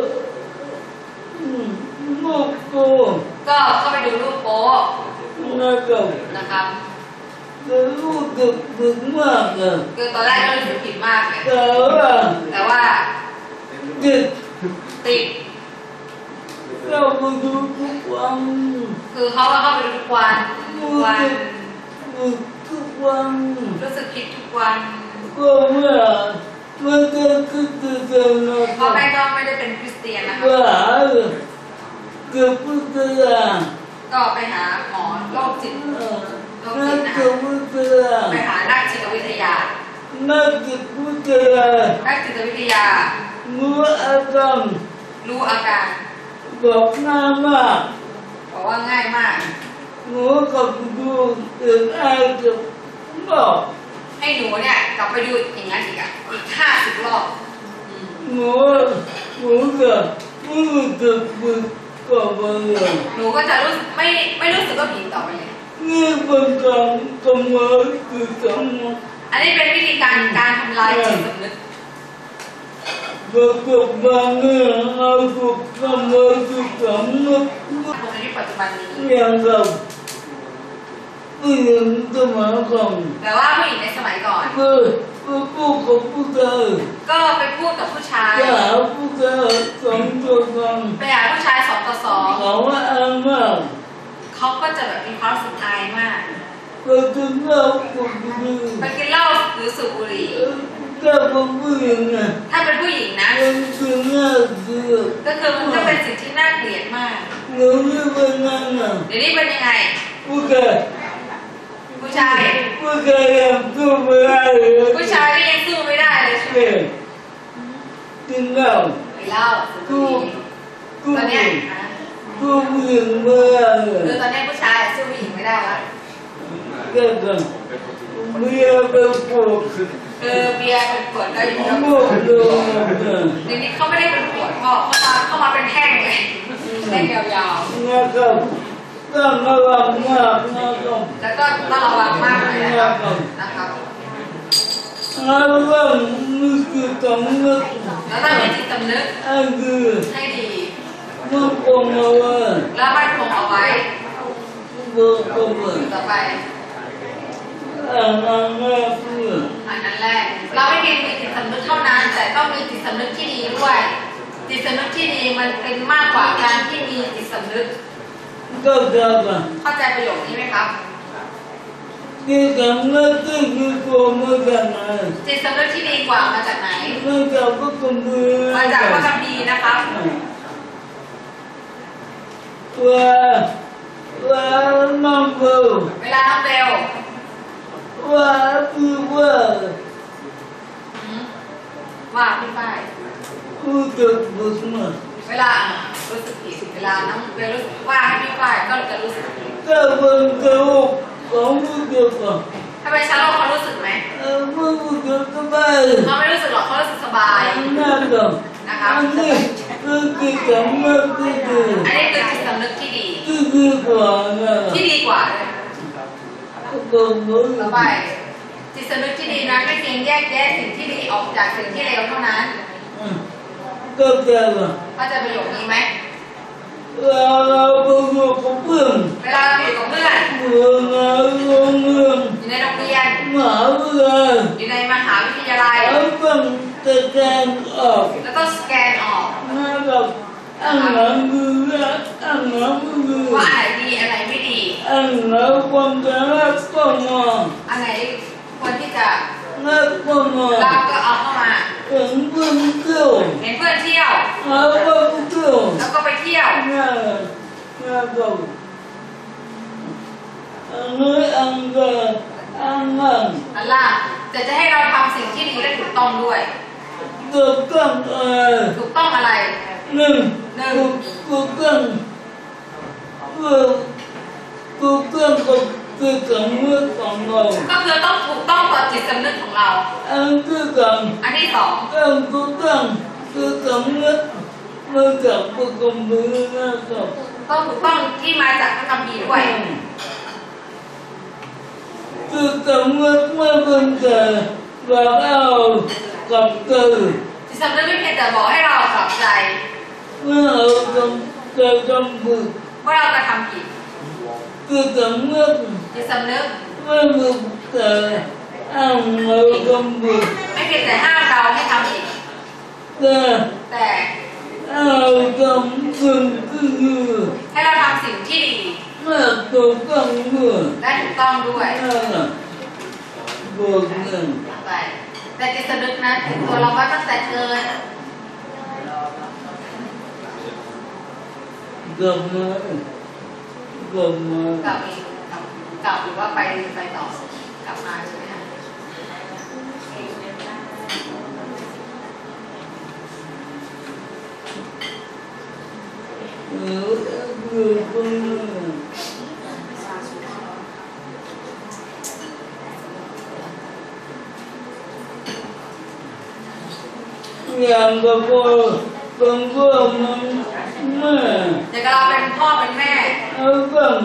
ลูกโตก็เข้าไปดูรูปโป๊นะครับนะครับแต่ลูกดึกดึกมากอะคือตอนแรกก็รู้สึกผิดมากเลยแต่ว่าแต่ว่าติดติดเข้าไปดูทุกวันคือเขาก็เข้าไปดูทุกวันทุกวันดูทุกวันรู้สึกผิดทุกวันก็เมื่อเมื่อเกิดขึ้นเกิดนะคพ่อรับแม่ก็ไม่ได้เป็นคริสเตียนนะคะว่าเกิดพุทธยาก็ไปหาหมอโรคจิตนักเกิดพุทธยาไปหานักจิตวิทยานักเกิดพุทธยานักจิตวิทยารู้อาการรู้อาการบอกง่ายมากบอกว่าง่ายมากหนูกับดูถึงไอ้จะบอกให้หนูเนี่ยกลับไปดูอย่างนั้นอีกอ่ะอีกห้าสิบรอบอืมหนูหนูจะไม่รู้จะพูดกับอะไรหนูก็จะรู้สึกไม่ไม่รู้สึกว่าผิดต่อไปเลยนี่เป็นการทำงานคือทำงานอันนี้เป็นวิธีการการทำลายจิตสำนึกประกอบบางเรื่องเอาถูกทำงานคือทำงานในยุคปัจจุบันนี้อย่างกับผู้หญิงสมัยก่อนแต่ว่าผู้หญิงในสมัยก่อนก็ก็พูดกับผู้ชายก็ไปพูดกับผู้ชายจะหาผู้ชายสองตัวกันไปหาผู้ชายสองต่อสองเขาว่าอายมากเขาก็จะแบบมีความรู้สึกอายมากก็ถึงเราผู้หญิงไปกินเหล้าหรือสูบบุหรี่ถ้าเป็นผู้หญิงอ่ะถ้าเป็นผู้หญิงนะมันคือน่าเกลียดก็คือมันก็เป็นสิ่งที่น่าเกลียดมากเดี๋ยวนี้เป็นนั่นอ่ะเดี๋ยวนี้เป็นยังไงผู้ชายผู้ชายผู้ชายยังสู้ไม่ได้เลยผู้ชายก็ยังสู้ไม่ได้เลยใช่ไหมเนี่ยกินเหล้าไปเหล้าสูบบุหรี่กูตอนเนี้ยกูผู้หญิงไม่ได้เลคือย ตอนเนี้ยผู้ชายสู้ผู้หญิงไม่ได้แล้วเกิดกันเมียเป็นปวดคือเบียร์เป็นขวดก็อยู่ปวดเลยเดี๋ยวนี้เขาไม่ได้เป็นขวดพ่อเขามาเข้ามาเป็นแท่งเลยแท่งยาวนะครับต้องระวังมากนะครับๆแล้วก็ต้องระวังมากเลยนะครับนะครับระวังมือคือต้องนึกแล้วต้องมีจิตสำนึกอันคือให้ดีมันคงเอาไว้แล้วมั่นคงเอาไว้บอกเอาไว้ต่อไปออันนั้นแม่เพื่อนอันนั้นแรกเราไม่เพียงมีจิตสำนึกเท่านั้นแต่ต้องมีจิตสำนึกที่ดีด้วยจิตสำนึกที่ดีมันเป็นมากกว่าการที่มีจิตสำนึกก็จะกันเข้าใจประโยคนี้ไหมครับที่สำนึกที่ดีกว่ามาจากไหนจิตสำนึกที่ดีกว่ามาจากไหนมาจากพระคุณมือมาจากพระคัมภีร์นะครับว่าว่าน้องเบลเวลาน้องเบลว่าคือว่าอืมว่าพี่ฝ้ายผู้จะบุกมาเวลารู้สึกผิดเวลาน้องเบลรู้สึกว่าให้พี่ฝ้ายก็จะรู้สึกผิดก็เป็นกระอุกของผู้เกี่ยวกับถ้าเป็นชาโลกเขารู้สึกไหมผู้เกี่ยวกับไปเขาไม่รู้สึกหรอกเขารู้สึกสบายนั่นก็นะครับอันนี้คือกิจกรรมที่ดีอันนี้คือจิตสำนึกที่ดีที่ดีกว่านะที่ดีกว่าเลยก็มือต่อไปจิตสำนึกที่ดีนั้นไม่เพียงแยกแยะสิ่งที่ดีออกจากสิ่งที่เลวเท่านั้นก็จะว่าเข้าใจประโยคนี้ไหมเราเราไปอยู่กับเพื่อนเวลาเราอยู่กับเพื่อนเมืองเราเมืองอยู่ในโรงเรียนมหาวิทยาลัยอยู่ในมหาวิทยาลัยเราต้องจัดการออกแล้วต้องสแกนออกนะครับอันนั้นคืออันนั้นคือว่าอันไหนดีอันไหนไม่ดีอันนั้นความจะรักก็มาอันไหนควรที่จะรักก็มาเราก็เอาเข้ามาเห็นเพื่อนเที่ยวเห็นเพื่อนเที่ยวเราก็เที่ยวแล้วก็ไปเที่ยวน่าน่าก็อันนี้อันก็อันนั้นอันล่ะจะจะให้เราทำสิ่งที่ดีและถูกต้องด้วยถูกต้องเออถูกต้องอะไรหนึ่งถูกถูกต้องถูกถูกต้องกับคือสำนึกของเราก็คือต้องถูกต้องต่อจิตสำนึกของเราอันที่สองอันที่สองต้องถูกต้องคือสำนึกมาจากพระคุณมือนะครับต้องถูกต้องที่มาจากพระคัมภีร์ด้วยคือสำนึกเมื่อเป็นแต่บอกเอากับเกิดจิตสำนึกไม่เพียงแต่บอกให้เรากลับใจเมื่อเราทำจะทำบุญว่าเรากระทำผิดคือสำนึกจิตสำนึกเมื่อเป็นแต่อ้างเราทำบุญไม่เพียงแต่ห้ามเราให้ทำผิดแต่แต่เราทำบุญคือให้เราทำสิ่งที่ดีเมื่อถูกต้องเมื่อและถูกต้องด้วยนั่นน่ะบุญเงินไปแต่จิตสำนึกนั้นถึงตัวเราก็ตั้งแต่เกิดกลับมา กลับมากลับอีกกลับหรือว่าไปไปต่อกลับมาใช่ไหมคะเออคือคนอย่างกับพ่อเป็นพ่อมันแม่เดี๋ยวก็เราเป็นพ่อเป็นแม่เอาบ้าง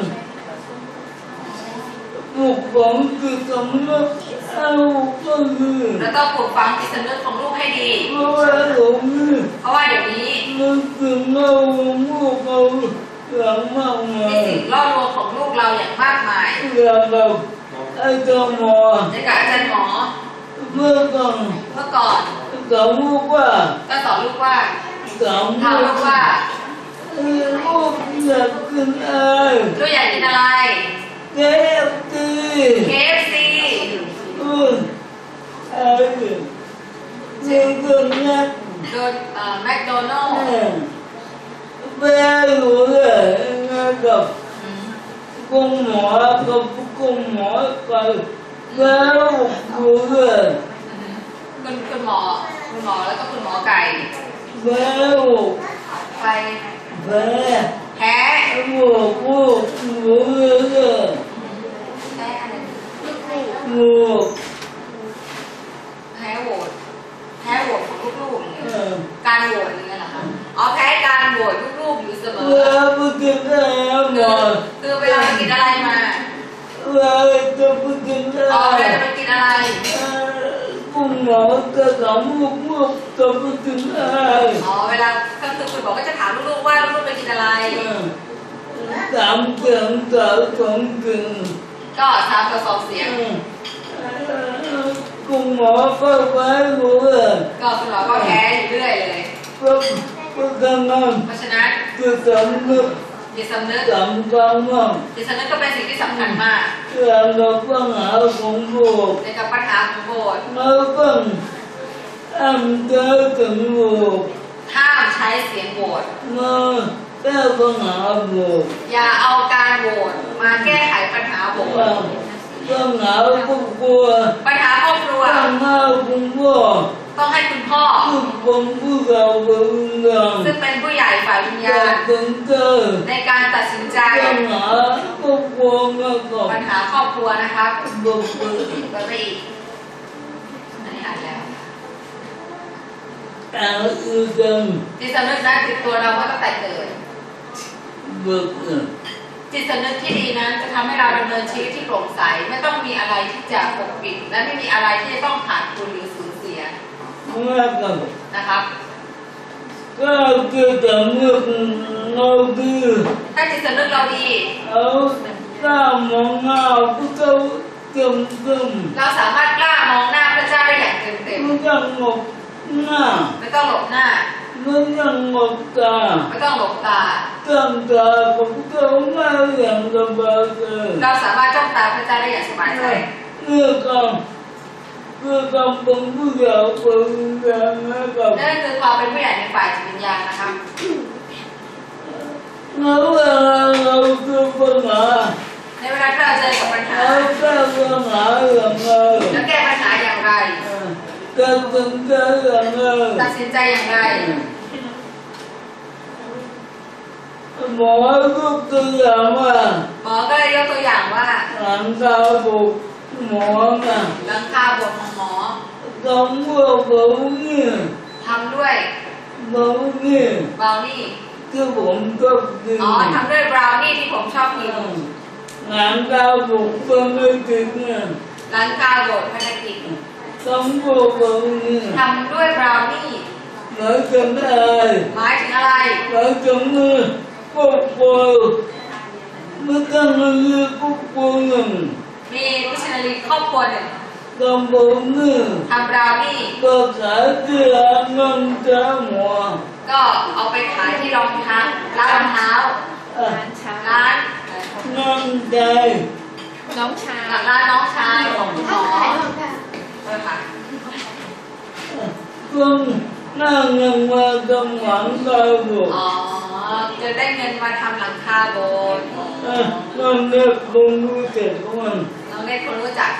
ปลูกฝังจิตสำนึกเอาก็คือแล้วต้องปลูกฝังจิตสำนึกของลูกให้ดีเพราะว่าหลงนี่เพราะว่าเดี๋ยวนี้มันถึงเอาลูกเอาหลังมากมามียสิ่งล่อลวงของลูกเราอย่างมากมายอย่างกับไอ้เจ้าหมอในกับอาจารย์หมอเมื่อก่อนเมื่อก่อนสอนลูกว่าก็สอนลูกว่าสอนถามลูลูกกว่าว่าเออลูกอยากกินอะไรลูกอยากกินอะไรเคฟซีเค เอฟ ซีอืออะไรเรื่องเรื่องนี้โดนเอ่อแมคโดนัลด์แม่รู้เลยนะครับคุณหมอกับคุณหมอไปแล้วรู้เลยคุณคุณหมอคุณหมอแล้วก็คุณหมอไก่แล้วไปแม่แพ้รู้รู้รู้เลยแพ้อะไรรู้แพ้โหวตแพ้โหวตของลูกๆอย่างเอเงี้ยอการโหวตอย่างเงี้ยเหรอคะอ๋อแพ้การโหวตลูกๆอยู่เสมอแล้วไปกินอะไรหมคืออคือเวลาไปกินอะไรมาแล้วจะไปกินอะอ๋อไรเวลาไปกินอะไรคุณหมอจะถามลูกลูกจะไปกินอะไรอ๋อเวลาก็คือคุณบอกก็จะถามลูกๆว่าลูกๆไปกินอะไรสามเสียงสามสองเสียงก็สามกับสองเสียงคุณหมอก็ไว้รู้เลยก็คุณหมอก็แพ้อยู่เรื่อยเลยก็ก็ทำงานเพราะฉะนั้นคือสำนึกจิตสำนึกสำคัญมากจิตสำนึกก็เป็นสิ่งที่สำคัญมากเรื่องเราปัญหาของโลกในกับปัญหาของโบสถ์เราต้องทำเกิดถึงโลกห้ามใช้เสียงโหวตมาแก้ปัญหาโลกอย่าเอาการโหวตมาแก้ไขปัญหาโบสถ์ปัญหาครอบครัวปัญหาครอบครัวปัญหาคุณพ่อต้องให้คุณพ่อคือผมผู้เราเป็นเรื่องซึ่งเป็นผู้ใหญ่ฝ่ายวิญญาณเป็นเกิดในการตัดสินใจปัญหาครอบครัวมาก่อนปัญหาครอบครัวนะครับบอกเลยเปิดไปอีกอันนี้อ่านแล้วแต่อื่นกันจิตสำนึกนั้นติดตัวเรามาตั้งแต่เกิดบอกเลยจิตสำนึกที่ดีนั้นจะทำให้เราดำเนินชีวิตที่โปร่งใสไม่ต้องมีอะไรที่จะปกปิด และไม่มีอะไรที่จะต้องขาดคุณหรือสูญเสียเมื่อกันนะครับก็คือจะเมื่อเราดีถ้าจิตสำนึกเราดีเอาหน้ามองหน้าผู้เจ้าเต็มเต็มเราสามารถกล้ามองหน้าพระเจ้าได้อย่างเต็มเต็มไม่ต้องหลบหน้าไม่ต้องหลบหน้าไม่ต้องหลบตาไม่ต้องหลบตาตั้งตาของเจ้าไม่อย่างสบายใจเราสามารถจ้องตาพระเจ้าได้อย่างสบายใจเมื่อกันเมื่อกันเป็นผู้ใหญ่เป็นแรงนะครับนั่นคือความเป็นผู้ใหญ่ในฝ่ายจิตวิญญาณนะครับแล้วเวลาเราเจอปัญหาในเวลาที่เราเจอกับปัญหาเราแก้ปัญหาอย่างไรแล้วแก้ปัญหาอย่างไรการตัดใจอย่างไรตัดสินใจอย่างไรหมอยกตัวอย่างว่าหมอก็เลยยกตัวอย่างว่าหลังตาบุกหมอน่ะหลังคาบทของหมอต้องว่าเบาเนี่ยทำด้วยเบาเนี่ยบราวนี่ที่ผมก็กินอ๋อทำด้วยบราวนี่ที่ผมชอบกินหลังตาบุกเป็นไม่ถึงเนี่ยหลังคาบทพนักกิจต้องว่าเบาเนี่ยทำด้วยบราวนี่หมายถึงอะไรหมายถึงอะไรหมายถึงมือครอบครัวไม่ต้องมาเรียกครอบครัวหนึ่งมีมิชชันนารีครอบครัวหนึ่งต้องบอกเนี่ยทำบราวนี่ก็ขายที่ร้านน้ำจ้าหมอก็เอาไปขายที่รองเท้าร้านรองเท้าอ่ะร้านน้ำใจน้องชายร้านน้องชายของคุณหมอเออค่ะต้องนั่งยังมาต้องหวังใจบุกอ๋อจะได้เงินมาทำหลังคาโบสถ์อ่ะนั่งเด็กคงรู้เสร็จของมันน้องเล็กคนรู้จัก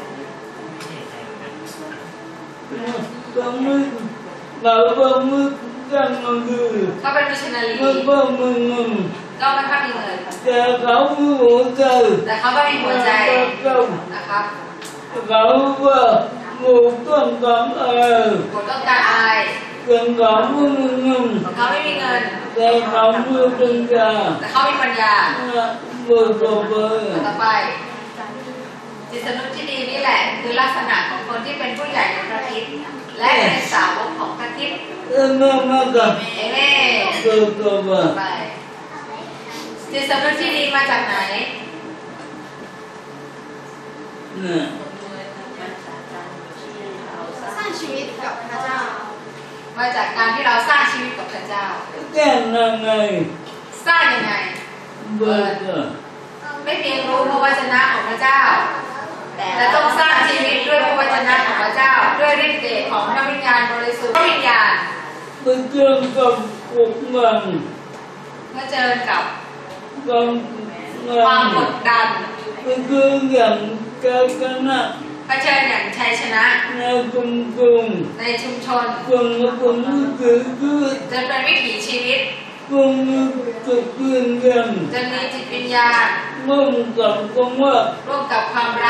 ต้องมึงเราก็มึงยังมึงดูก็เป็นมิชชันนารีมึงก็มึงมึงก็ไม่ค่อยมีเงินแต่เขาไม่หัวใจแต่เขาก็มีหัวใจเขานะครับเขาว่าหมูต้องการอะไรผมต้องการอะไรเป็นเขาไม่มีเงินเขาไม่มีเงินแต่เขาไม่เป็นยาแต่เขามีปัญญาเบอร์ต่อเบอร์ต่อไป จิตสำนึกที่ดีนี่แหละ คือลักษณะของคนที่เป็นผู้ใหญ่ในพระคริสต์และเป็นสาวกของพระคริสต์เอ็มมามากันเอเม่เบอร์ต่อเบอร์ไปจิตสำนึกที่ดีมาจากไหนเนี่ยสร้างชีวิตกับพระเจ้ามาจากการที่เราสร้างชีวิตกับพระเจ้าแก้ยังไงสร้างยังไงเบอร์ต่อไม่เพียงรู้พระวจนะของพระเจ้า แต่ต้องสร้างชีวิตด้วยพระวจนะของพระเจ้า ด้วยฤทธิ์เดชของพระวิญญาณบริสุทธิ์พระวิญญาณเป็นเรื่องกับพวกมันเมื่อเจอกับกับความกดดันเป็นเรื่องอย่างการกันนะเผชิญอย่างชัยชนะในกลุ่มกลุ่มในชุมชนกลุ่มกลุ่มมือถือคือจนเป็นวิถีชีวิตกลุ่มมือถือเพื่อนกันจนมีจิตวิญญาณร่วมกับคำว่าร่วมกับความรัก